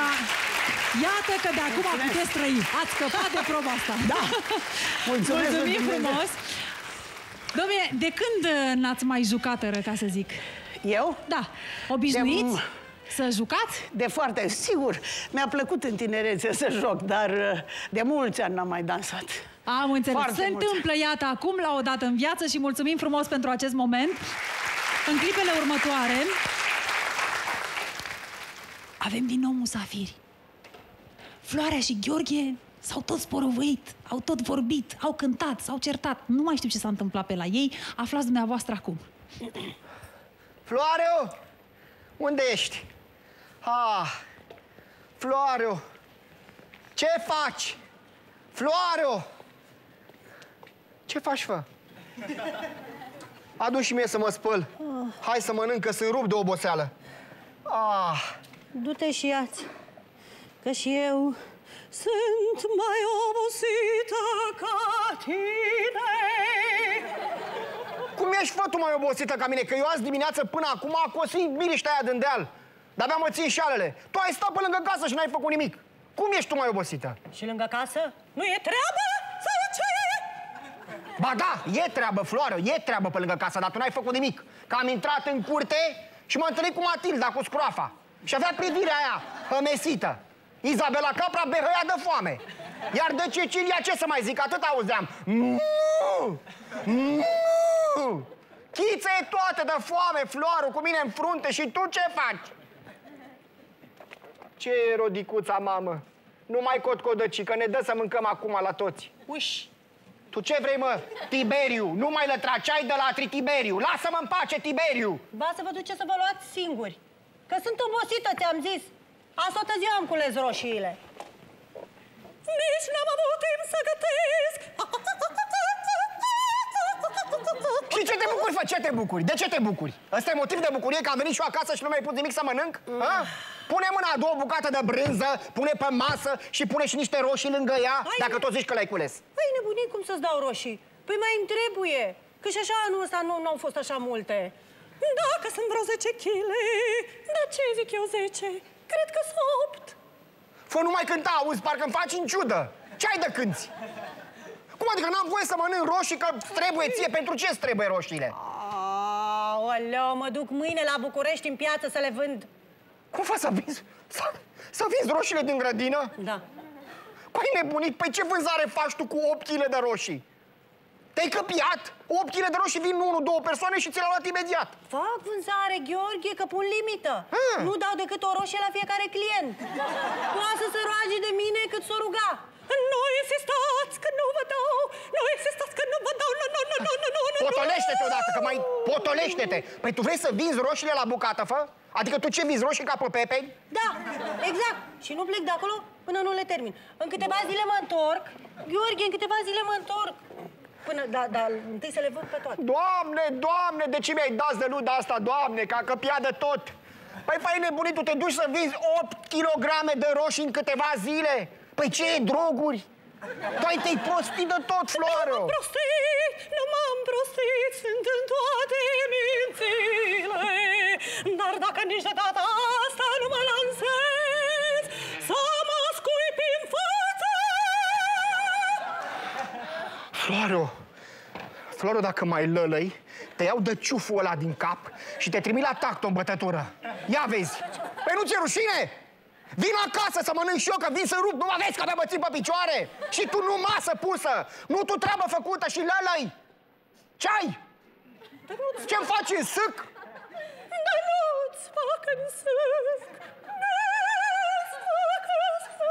iată că de acum puteți trăi. Ați scăpat de proba asta. Da. Mulțumim frumos. Dom'le, de când n-ați mai jucat, ca să zic? Eu? Da. Obișnuiți să jucați? De foarte, sigur. Mi-a plăcut în tinerețe să joc, dar de mulți ani n-am mai dansat. Am înțeles. Foarte Se întâmplă, iată, acum, la o dată în viață și mulțumim frumos pentru acest moment. În clipele următoare avem din nou musafiri. Floarea și Gheorghe s-au tot sporovăit, au tot vorbit, au cântat, s-au certat. Nu mai știu ce s-a întâmplat pe la ei. Aflați dumneavoastră acum. Floareu! Unde ești? Floareu! Ce faci? Floareu! Ce faci, fă? Adu și mie să mă spăl. Hai să mănânc, că sunt rupt de oboseală. Du-te și ia-ți, că și eu sunt mai obosită ca tine. Cum ești, fă, tu mai obosită ca mine? Că eu azi dimineață până acum a cosit miriștea aia de deal. De-abia mă țin șalele. Tu ai stat pe lângă casă și n-ai făcut nimic. Cum ești tu mai obosită? Și lângă casă? Nu e treabă? Sau ce? Ba da, e treabă, Floară, e treabă pe lângă casă, dar tu n-ai făcut nimic. Că am intrat în curte și m-am întâlnit cu Matilda, cu scroafa. Și avea privirea aia hămesită. Izabela Capra behăia de foame. Iar de Cecilia, ce să mai zic, atât auzeam. Chițe toate de foame, Floară, cu mine în frunte. Și tu ce faci? Ce e, rodicuța, mamă? Nu mai cotcodăci, că ne dă să mâncăm acum la toți. Uși! Tu ce vrei, mă? Tiberiu! Nu mai lătra ceai de la Tiberiu! Lasă-mă în pace, Tiberiu! Ba să vă duceți să vă luați singuri. Că sunt obosită, ți-am zis. Azi toată ziua am cules roșiile. Nici n-am avut timp să gătesc. Și ce te bucuri, fă? Ce te bucuri? De ce te bucuri? Ăsta e motiv de bucurie că am venit și eu acasă și nu mi-ai pus nimic să mănânc? Pune mâna a 2 bucate de brânză, pune pe masă și pune și niște roșii lângă ea, dacă tot zici că l-ai cules. Păi nebunit, cum să-ți dau roșii? Păi mai îmi trebuie, că și așa anul ăsta nu au fost așa multe. Dacă sunt vreo 10 kg, dar ce zic eu 10? Cred că sunt 8. Fă, nu mai cânta, auzi, parcă-mi faci în ciudă. Ce ai de cânti? Cum adică n-am voie să mănânc roșii, că trebuie ție? Pentru ce-ți trebuie roșiile? Aoleu, mă duc mâine la București în piață să le vând. Cum faci să vinzi? Să vinzi roșiile din grădină? Da. Păi nebunit, păi ce vânzare faci tu cu 8 kg de roșii? Te-ai căpiat? 8 kg de roșii vin 1-2 persoane și ți le-au luat imediat. Fac vânzare, Gheorghe, că pun limită. Nu dau decât o roșie la fiecare client. Poate să se roage de mine cât s-o ruga. Nu insistați că nu vă dau, nu insistați că nu vă dau, nu. Potolește-te odată, că mai potolește-te. Păi tu vrei să vinzi roșiile la bucată, fă? Adică tu ce vinzi, roșii ca pe pepeni? Da, exact. Și nu plec de acolo până nu le termin. În câteva zile mă întorc. Gheorghe, în câteva zile mă întorc. Până, dar întâi să le văd pe toate. Doamne, Doamne, de ce mi-ai dat zăluda asta, Doamne, că a căpiat de tot? Păi nebunit, tu te duci să vinzi 8 kg de roșii în câteva zile? Păi ce e, droguri? Tu te-ai prostit de tot, Floaro! Nu m-am prostit, sunt în toate mințile. Dar dacă nici de data asta nu mă lansez, să mă scuipi în față! Floaro, dacă mai lălăi, te iau de ciuful ăla din cap și te trimit la tacto în bătătură. Ia vezi! Păi nu ți-e rușine? Vin acasă să mănânc și eu, că vin să rup, nu mă vezi că abia mă țin pe picioare? Și tu nu masă pusă, nu tu treabă făcută și lălăi! Ce-ai? Ce-mi faci în sâc? Dar nu-ți fac în sâc, nu-ți fac în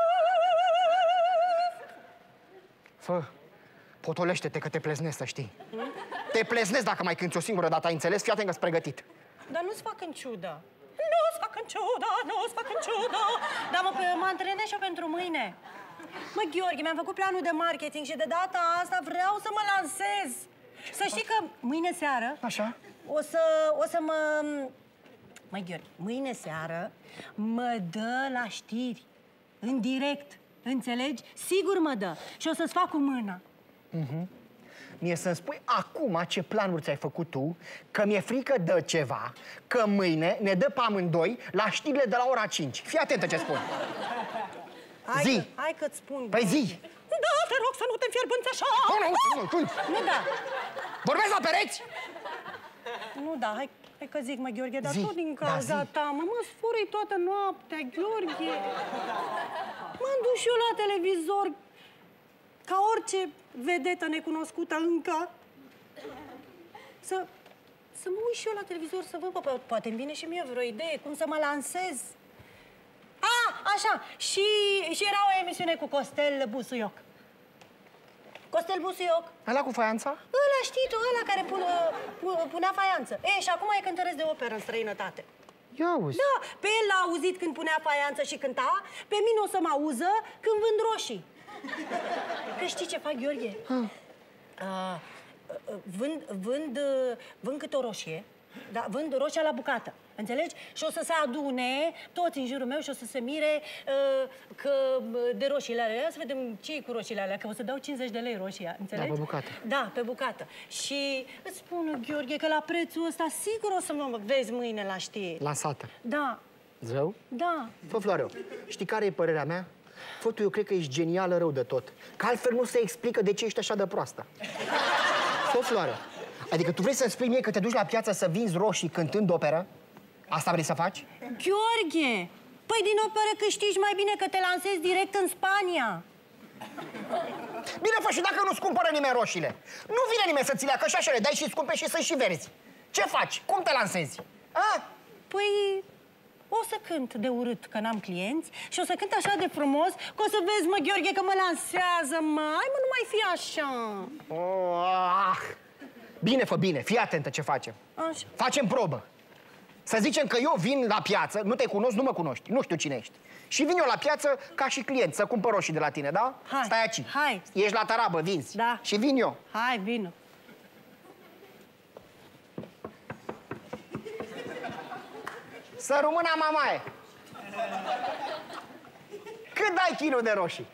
sâc. Fă, potolește-te că te pleznesc, să știi. Te pleznesc dacă mai cânti o singură dată, ai înțeles? Fii atent că-s pregătit. Dar nu-ți fac în ciudă. Nu-ți fac în ciudă, nu-ți fac în ciudă. Dar mă antrenez și eu pentru mâine. Mă, Gheorghe, mi-am făcut planul de marketing și de data asta vreau să mă lansez. Să știi că mâine seară... Așa? O să mă... Măi, Gheorghe, mâine seară mă dă la știri. În direct. Înțelegi? Sigur mă dă. Și o să-ți fac cu mâna. Mie să-mi spui acum ce planuri ți-ai făcut tu, că mi-e frică de ceva, că mâine ne dă pe amândoi la știrile de la ora 5. Fii atentă ce spun. Zi! Hai că-ți spun. Păi zi! Da, te rog să nu te înfierbânți așa! Nu, da. Vorbesc la pereți? Nu, da, hai că zic, mă, Gheorghe, dar tot din cauza ta, mă sfurăi toată noaptea, Gheorghe. M-am dus și eu la televizor, ca orice vedetă necunoscută încă, să mă uit și eu la televizor să văd, poate îmi vine și mie vreo idee, cum să mă lansez. Așa, și era o emisiune cu Costel Busuioc. Costel Busuioc. Ăla cu faianța? Ăla, știi tu, ăla care punea faianță. Și acum e cântăresc de operă în străinătate. Ia auzi. Da, pe el l-a auzit când punea faianță și cânta, pe mine o să mă auză când vând roșii. Că știi ce fac, Gheorghe? Vând câte o roșie, da, vând roșia la bucată, înțelegi? Și o să se adune toți în jurul meu și o să se mire că de roșiile alea. Să vedem ce e cu roșiile alea, că o să dau 50 de lei roșia, înțelegi? Da, pe bucată. Da, pe bucată. Și îți spun, Gheorghe, că la prețul ăsta sigur o să mă vezi mâine la știri. Lansată. Da. Zău? Da. Fă, Floareu, știi care e părerea mea? Fă, tu, eu cred că ești genială rău de tot. Că altfel nu se explică de ce ești așa de proastă. Fă, Floareu, adică tu vrei să-mi spui mie că te duci la piață să vinzi roșii cântând operă? Asta vrei să faci? Gheorghe, păi din operă câștigi mai bine că te lansezi direct în Spania. Bine, fă, și dacă nu-ți cumpără nimeni roșiile? Nu vine nimeni să ți le ia, că și așa le dai și scumpe și sunt și verzi. Ce faci? Cum te lansezi? Păi... o să cânt de urât, că n-am clienți, și o să cânt așa de frumos, că o să vezi, mă, Gheorghe, că mă lansează, Hai, mă, nu mai fi așa. Bine, fă, bine, fii atentă ce facem. Așa. Facem probă. Să zicem că eu vin la piață, nu te cunosc, nu mă cunoști, nu știu cine ești. Și vin eu la piață ca și client, să cumpăr roșii de la tine, da? Hai. Stai aici. Hai. Ești la tarabă, vinzi. Da. Și vin eu. Hai, vină. Să rămână mamaie. Cât dai kilul de roșii?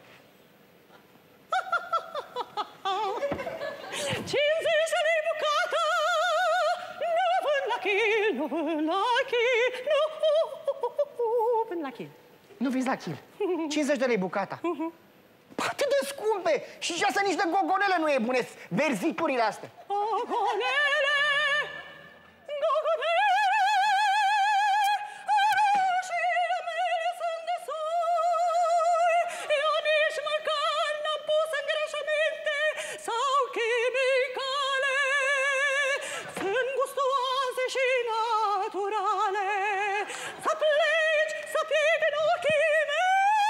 50 de lei bucata, nu vând la kil, nu vând la kil, nu vând la kil. Nu vinzi la kil. 50 de lei bucata. Atât de scumpe! Și și astea niște gogonele nu e bune, verziturile astea. Gogonele! Gogonele! Roșiile mele sunt de soi. Eu nici măcar n-am pus îngrășăminte sau chimicale. Sunt gustoase și naturale. Să pleci, să piec în ochii mei.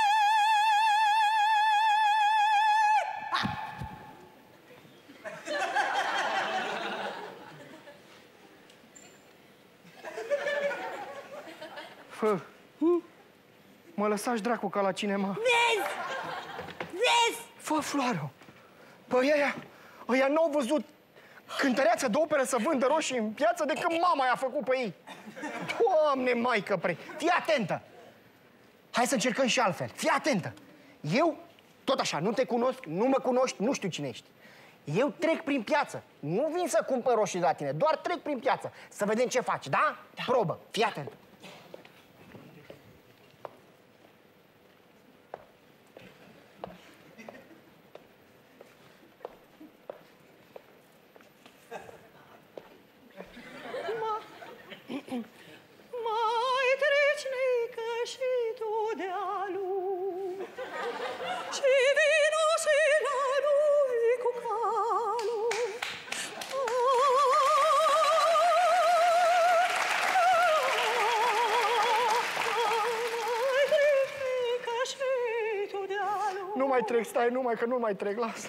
Fă, mă lăsați dracu ca la cinema. Vezi! Vezi! Fă, Floară! Păi ăia n-au văzut cântăreață de operă să vândă roșii în piață de când mama i-a făcut pe ei. Doamne, maică pre... Fii atentă! Hai să încercăm și altfel. Fii atentă! Eu, tot așa, nu te cunosc, nu mă cunoști, nu știu cine ești. Eu trec prin piață. Nu vin să cumpăr roșii de la tine, doar trec prin piață. Să vedem ce faci, da? Probă. Fii atentă. Mai treci, Nică, și tu de-alul, și vino și la lui cu calul. Mai treci, Nică, și tu de-alul. Nu mai trec, stai, numai că nu mai trec, lasă.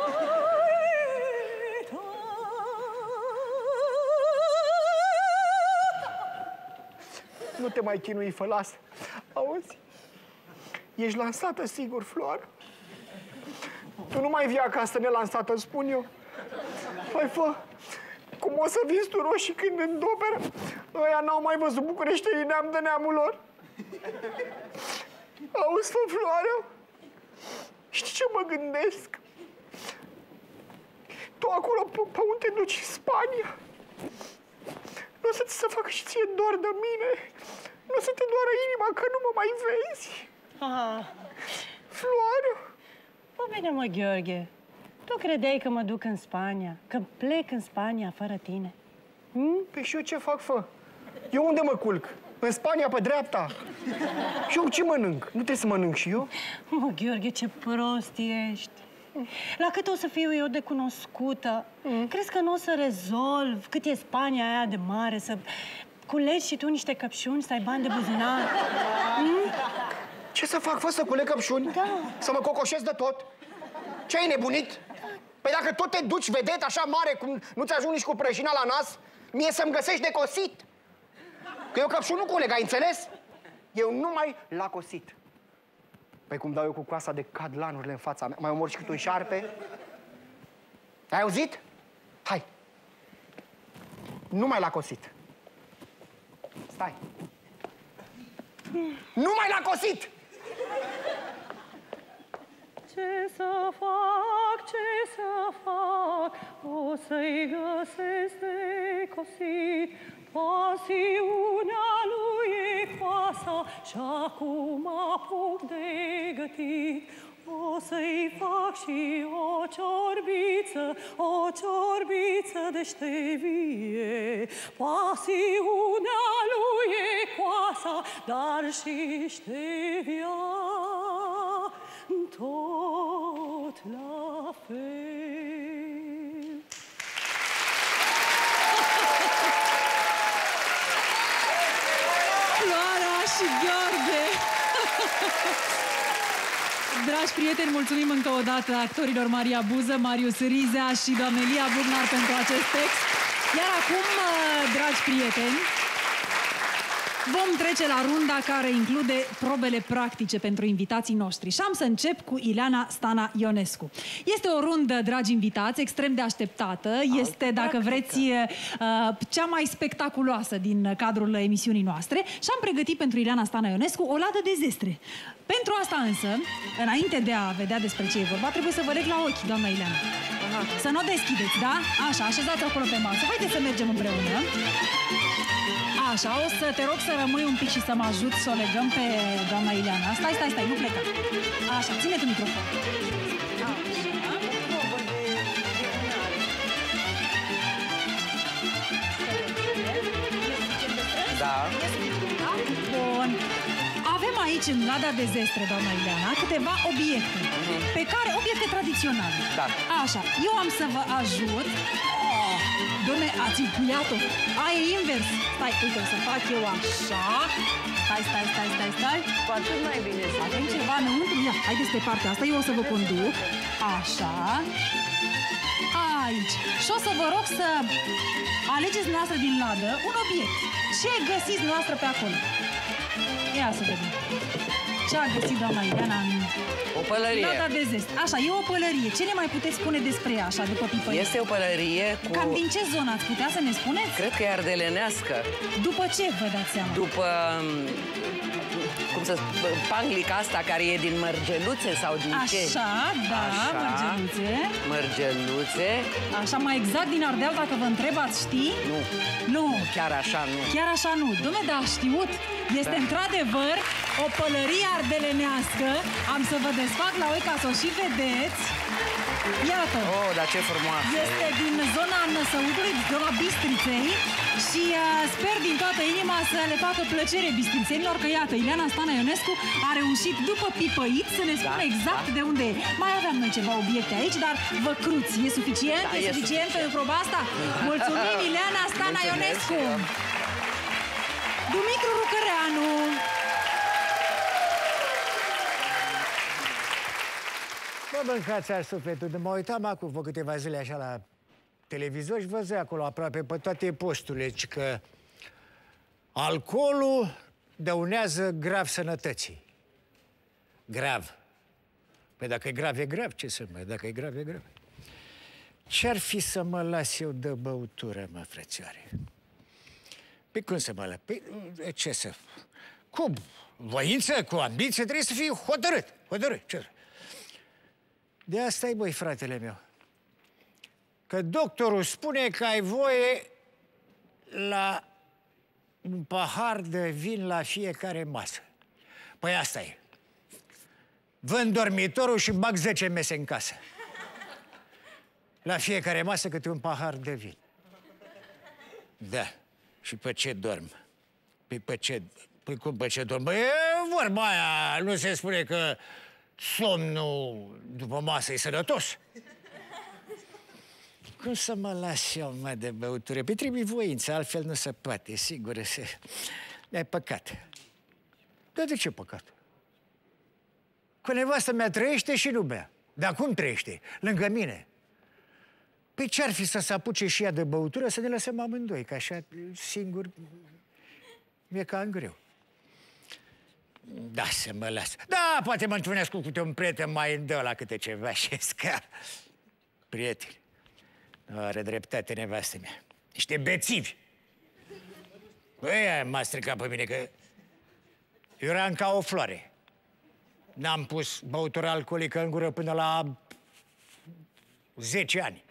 Nu te mai chinui, fă, lasă. Auzi? Ești lansată, sigur, Floară? Tu nu mai vii acasă nelansată, îmi spun eu. Păi, fă, cum o să vinzi tu roșii când în operă? Ăia n-au mai văzut bucureștenii neam de neamul lor. Auzi, fă, Floară? Știi ce mă gândesc? Tu acolo, pe unde te duci, în Spania? Nu o să ți se facă și ție dor de mine. Nu o să te doară inima că nu mă mai vezi. Floară. Păi bine, mă, Gheorghe. Tu credeai că mă duc în Spania? Că plec în Spania fără tine? Păi și eu ce fac, fă? Eu unde mă culc? În Spania, pe dreapta. Și eu ce mănânc? Nu trebuie să mănânc și eu? Mă, Gheorghe, ce prost ești. La cât o să fiu eu de cunoscută? Crezi că nu o să rezolv cât e Spania aia de mare, să culegi și tu niște căpșuni, să ai bani de buzunar? Ce să fac, fă, să culeg căpșuni? Da. Să mă cocoșesc de tot? Ce, ai nebunit? Păi dacă tot te duci, vedet, așa mare, cum nu-ți ajung nici cu prăjina la nas, mie să-mi găsești de cosit. Că eu căpșun nu culeg, ai înțeles? Eu numai la cosit. Păi cum dau eu cu coasa de cad lanurile în fața mea, mai omor și cât un șarpe? Ai auzit? Hai! Numai la cosit. Stai. Numai la cosit! Ce să fac, ce să fac, o să-i găsesc de cosit. Pasiunea lui e coasa și acum apuc de gătit. O să-i fac și o ciorbiță de ștevie. Pasiunea lui e coasa, dar și ștevia tot la fel. Floara și Gheorghe! Dragi prieteni, mulțumim încă o dată actorilor Maria Buză, Marius Rizea și doamna Lia Bugnar pentru acest text. Iar acum, dragi prieteni, Vom trece la runda care include probele practice pentru invitații noștri. Și am să încep cu Ileana Stana Ionescu. Este o rundă, dragi invitați, extrem de așteptată. Este, dacă vreți, cea mai spectaculoasă din cadrul emisiunii noastre. Și am pregătit pentru Ileana Stana Ionescu o ladă de zestre. Pentru asta însă, înainte de a vedea despre ce e vorba, trebuie să vă leg la ochi, doamna Ileana. Să nu o deschideți, da? Așa, așezați acolo pe masă. Haideți să mergem împreună. Așa, o să te rog să rămâi un pic și să mă ajut să o legăm pe doamna Ileana. Stai, nu pleca. Așa, ține-te microfonul. Da. Bun. Avem aici, în lada de zestre, doamna Ileana, câteva obiecte. Obiecte tradiționale. Da. Așa, eu am să vă ajut. Doamne, ați încuiat-o. Aia e invers. Stai, uite, o să fac eu așa. Stai. Cu atât mai bine. Avem ceva înăuntru. Ia, haideți pe partea asta, eu o să vă conduc. Așa. Aici. Și o să vă rog să alegeți noastră din ladă un obiect. Ce găsiți noastră pe acolo? Ia să vedem. Ce a găsit doamna Ileana în o pălărie. Lada de zest. Așa, e o pălărie. Ce ne mai puteți spune despre ea, așa, după pipărie? Este o pălărie cu... Cam din ce zonă ați putea să ne spuneți? Cred că e ardelenească. După ce vă dați seama? După... cum să spun, panglica asta care e din mărgeluțe sau din ce? Așa, da, mărgeluțe. Mărgeluțe. Așa, mai exact din Ardeal, dacă vă întrebați, știi? Nu. Chiar așa nu. Chiar așa nu. Dom'le, dar știut, este într-adevăr o pălărie ardelenească. Am să vă desfac la oi ca să o și vedeți. Iată. Oh, dar ce frumoasă. Este din zona Năsăudului, zona Bistriței. Și sper din toată inima să le facă plăcere bistrițenilor că, iată, Ileana Stana Ionescu a reușit, după pipăit, să ne spună exact de unde e. Mai aveam noi ceva obiecte aici, dar vă cruți. E suficient? Da, e suficient pentru proba asta? Mulțumim, Ileana Stana Ionescu! Dumitru Rucăreanu! Bă, mâncați-ar sufletul. Mă uitam acum câteva zile așa la televizor și văzui acolo aproape pe toate posturile că alcoolul dăunează grav sănătății. Grav. Păi dacă e grav, e grav, ce să mă... Dacă e grav, e grav. Ce-ar fi să mă las eu de băutură, mă, frățioare? Păi cum să mă las? Păi ce să... Cu voință, cu ambiție, trebuie să fii hotărât. Ce? De asta-i, băi, fratele meu. Că doctorul spune că ai voie la un pahar de vin la fiecare masă. Păi asta e. Vând dormitorul și bag 10 mese în casă. La fiecare masă câte un pahar de vin. Da. Și pe ce dorm? Păi pe ce... Păi cum pe ce dorm? Băi, e vorba aia. Nu se spune că somnul după masă e sănătos. Cum să mă las eu, mă, de băutură? Păi trebuie voință, altfel nu se poate, sigur. E păcat. Dar de ce păcat? Că nevastă mea trăiește și nu bea. Dar cum trăiește? Lângă mine. Păi ce-ar fi să se apuce și ea de băutură, să ne lăsăm amândoi, că așa, singur, mi-e cam greu. Da, să mă las. Da, poate mă întâlnesc cu câte un prieten mai îndă la câte ceva și scar. Prieteni. Are dreptate nevastă mea. Niște bețivi. Băi, m-a stricat pe mine că eu eram ca o floare. N-am pus băutură alcoolică în gură până la 10 ani.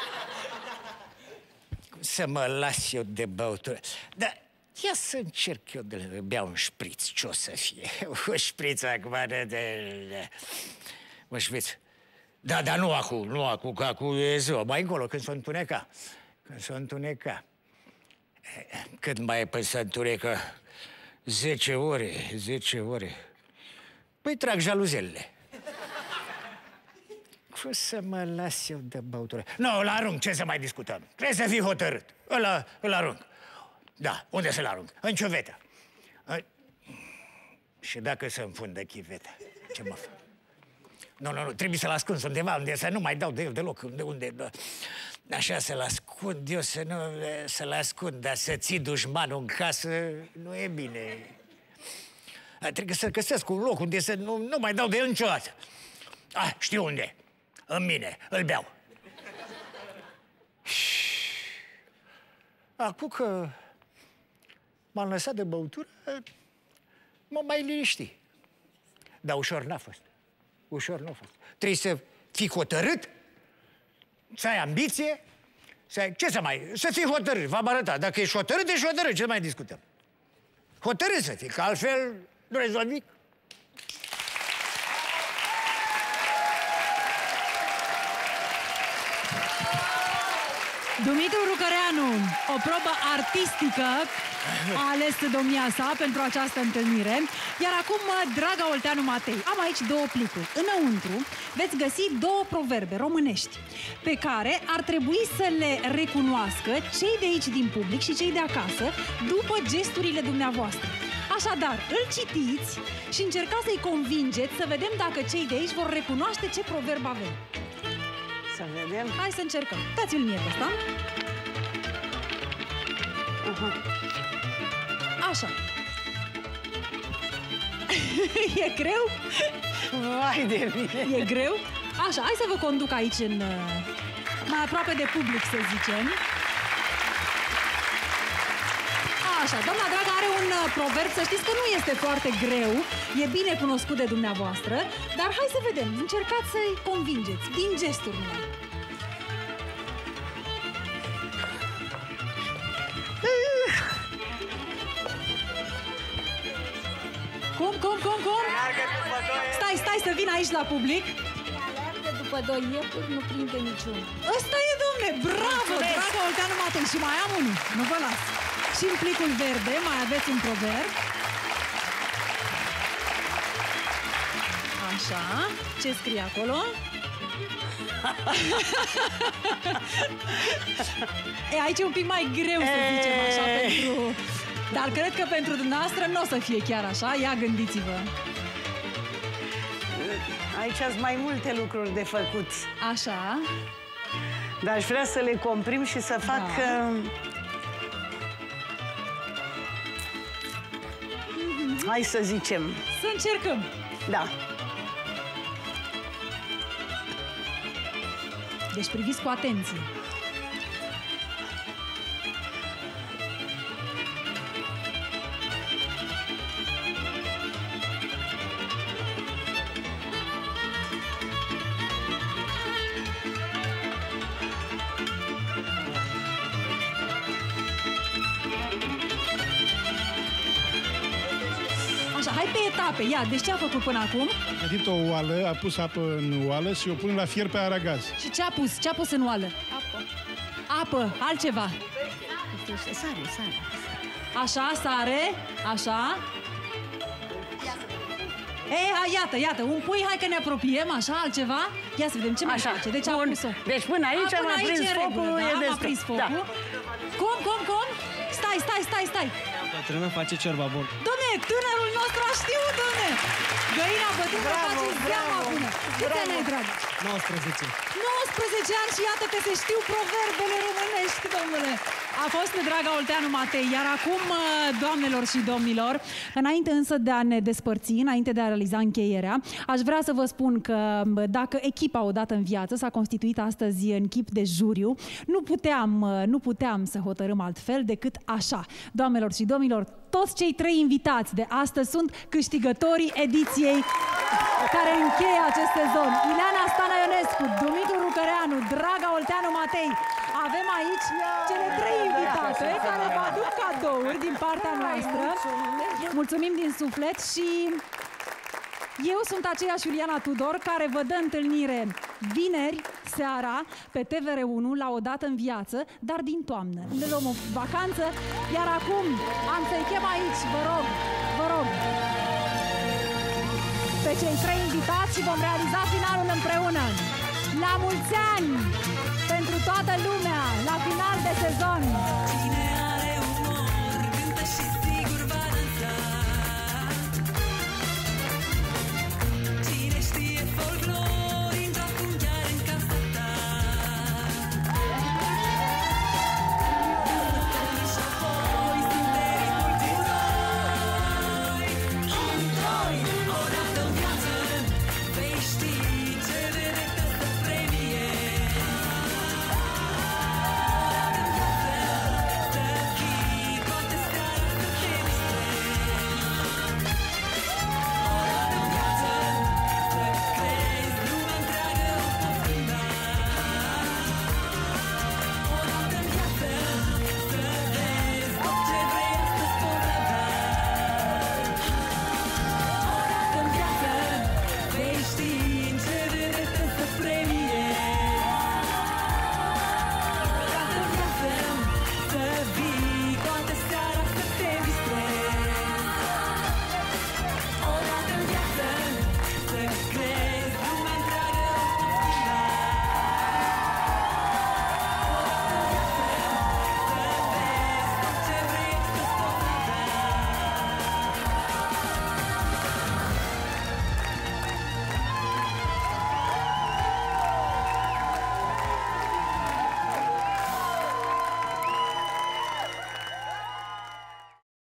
Cum să mă las eu de băutură? Dar ia să încerc eu de bea un șpriț. Ce o să fie? O șpriță acum de... O șpriț. Da, dar nu acum, că acum e ziua, mai încolo, când s-o întuneca. Când s-o întuneca. Cât mai e până să întunecă? 10 ore. Păi trag jaluzelele. Cum să mă las eu de băutură? Nu, îl arunc, ce să mai discutăm? Trebuie să fii hotărât. Îl arunc. Da, unde să-l arunc? În ciuvetă. Și dacă se înfundă chiveta, ce mă fac? Nu, trebuie să-l ascunzi undeva, unde să nu mai dau de el deloc. Unde... Așa să-l ascund eu, să-l ascund, dar să ții dușmanul în casă nu e bine. Trebuie să găsesc un loc unde să nu mai dau de el niciodată. Știu unde. În mine. Îl beau. Acum că m-am lăsat de băutură, mă mai liniști. Dar ușor n-a fost. Ușor n-a fost. Trebuie să fii hotărât, să ai ambiție, să fii hotărât. V-am arătat. Dacă ești hotărât, ești hotărât. Ce mai discutăm? Hotărât să fii, că altfel nu rezolvi nimic. Dumitru Rucăreanu, o probă artistică a ales domnia sa pentru această întâlnire. Iar acum, draga Olteanu Matei, am aici două plicuri. Înăuntru veți găsi două proverbe românești pe care ar trebui să le recunoască cei de aici din public și cei de acasă după gesturile dumneavoastră. Așadar, îl citiți și încercați să-i convingeți să vedem dacă cei de aici vor recunoaște ce proverb avem. Să vedem. Hai să încercăm. Dați-l mie pe ăsta. Așa. E greu? Vai de mine! E greu? Așa, hai să vă conduc aici mai aproape de public, să zicem. Așa, doamna dragă are un proverb, să știți că nu este foarte greu, e bine cunoscut de dumneavoastră, dar hai să vedem, încercați să-i convingeți, din gesturi numai. Cum? Stai să vin aici la public. După doi iepuri nu prinde niciunul. Ăsta e, domne, bravo, dragă Olteanu Matei. Și mai am unul, nu vă las. Și în plicul verde mai aveți un proverb. Așa, ce scrie acolo? Aici e un pic mai greu, să zicem așa, pentru... Dar cred că pentru dumneavoastră nu o să fie chiar așa. Ia, gândiți-vă. Aici sunt mai multe lucruri de făcut. Așa. Dar aș vrea să le comprim și să fac... Hai să zicem. Să încercăm. Da. Deci priviți cu atenție. Hai pe etape, ia, deci ce a făcut până acum? A ridicat o oală, a pus apă în oală și o pune la fier pe aragaz. Și ce a pus? Ce a pus în oală? Apă, altceva. Sare. Așa, sare, așa. Iată, un pui, hai că ne apropiem, așa, altceva. Ia să vedem ce mai face. Deci a pus-o. Deci până aici am aprins focul, e am aprins focul. Cum? Stai. Bătrână face ciorbă bun. Dom'le, tânărul nostru a știut, dom'le! Găina bătrână face zeama bună. Câți ani ai, dragi? 19. 19 ani și iată că se știu proverbele românești, domnule. A fost draga Olteanu Matei, iar acum, doamnelor și domnilor, înainte însă de a ne despărți, înainte de a realiza încheierea, aș vrea să vă spun că dacă echipa odată în viață s-a constituit astăzi în chip de juriu, nu puteam să hotărâm altfel decât așa. Doamnelor și domnilor, toți cei trei invitați de astăzi sunt câștigătorii ediției care încheie acest sezon. Ileana Stanaionescu, Dumitru Rucăreanu, draga Olteanu Matei. Avem aici cele trei invitate care vă aduc cadouri din partea noastră. Mulțumim din suflet și eu sunt aceeași Iuliana Tudor care vă dă întâlnire vineri seara pe TVR1 la O dată în viață, dar din toamnă. Ne luăm o vacanță, iar acum am să-i chem aici, vă rog, pe cei trei invitați și vom realiza finalul împreună. La mulți ani pentru toată lumea, la final de sezon!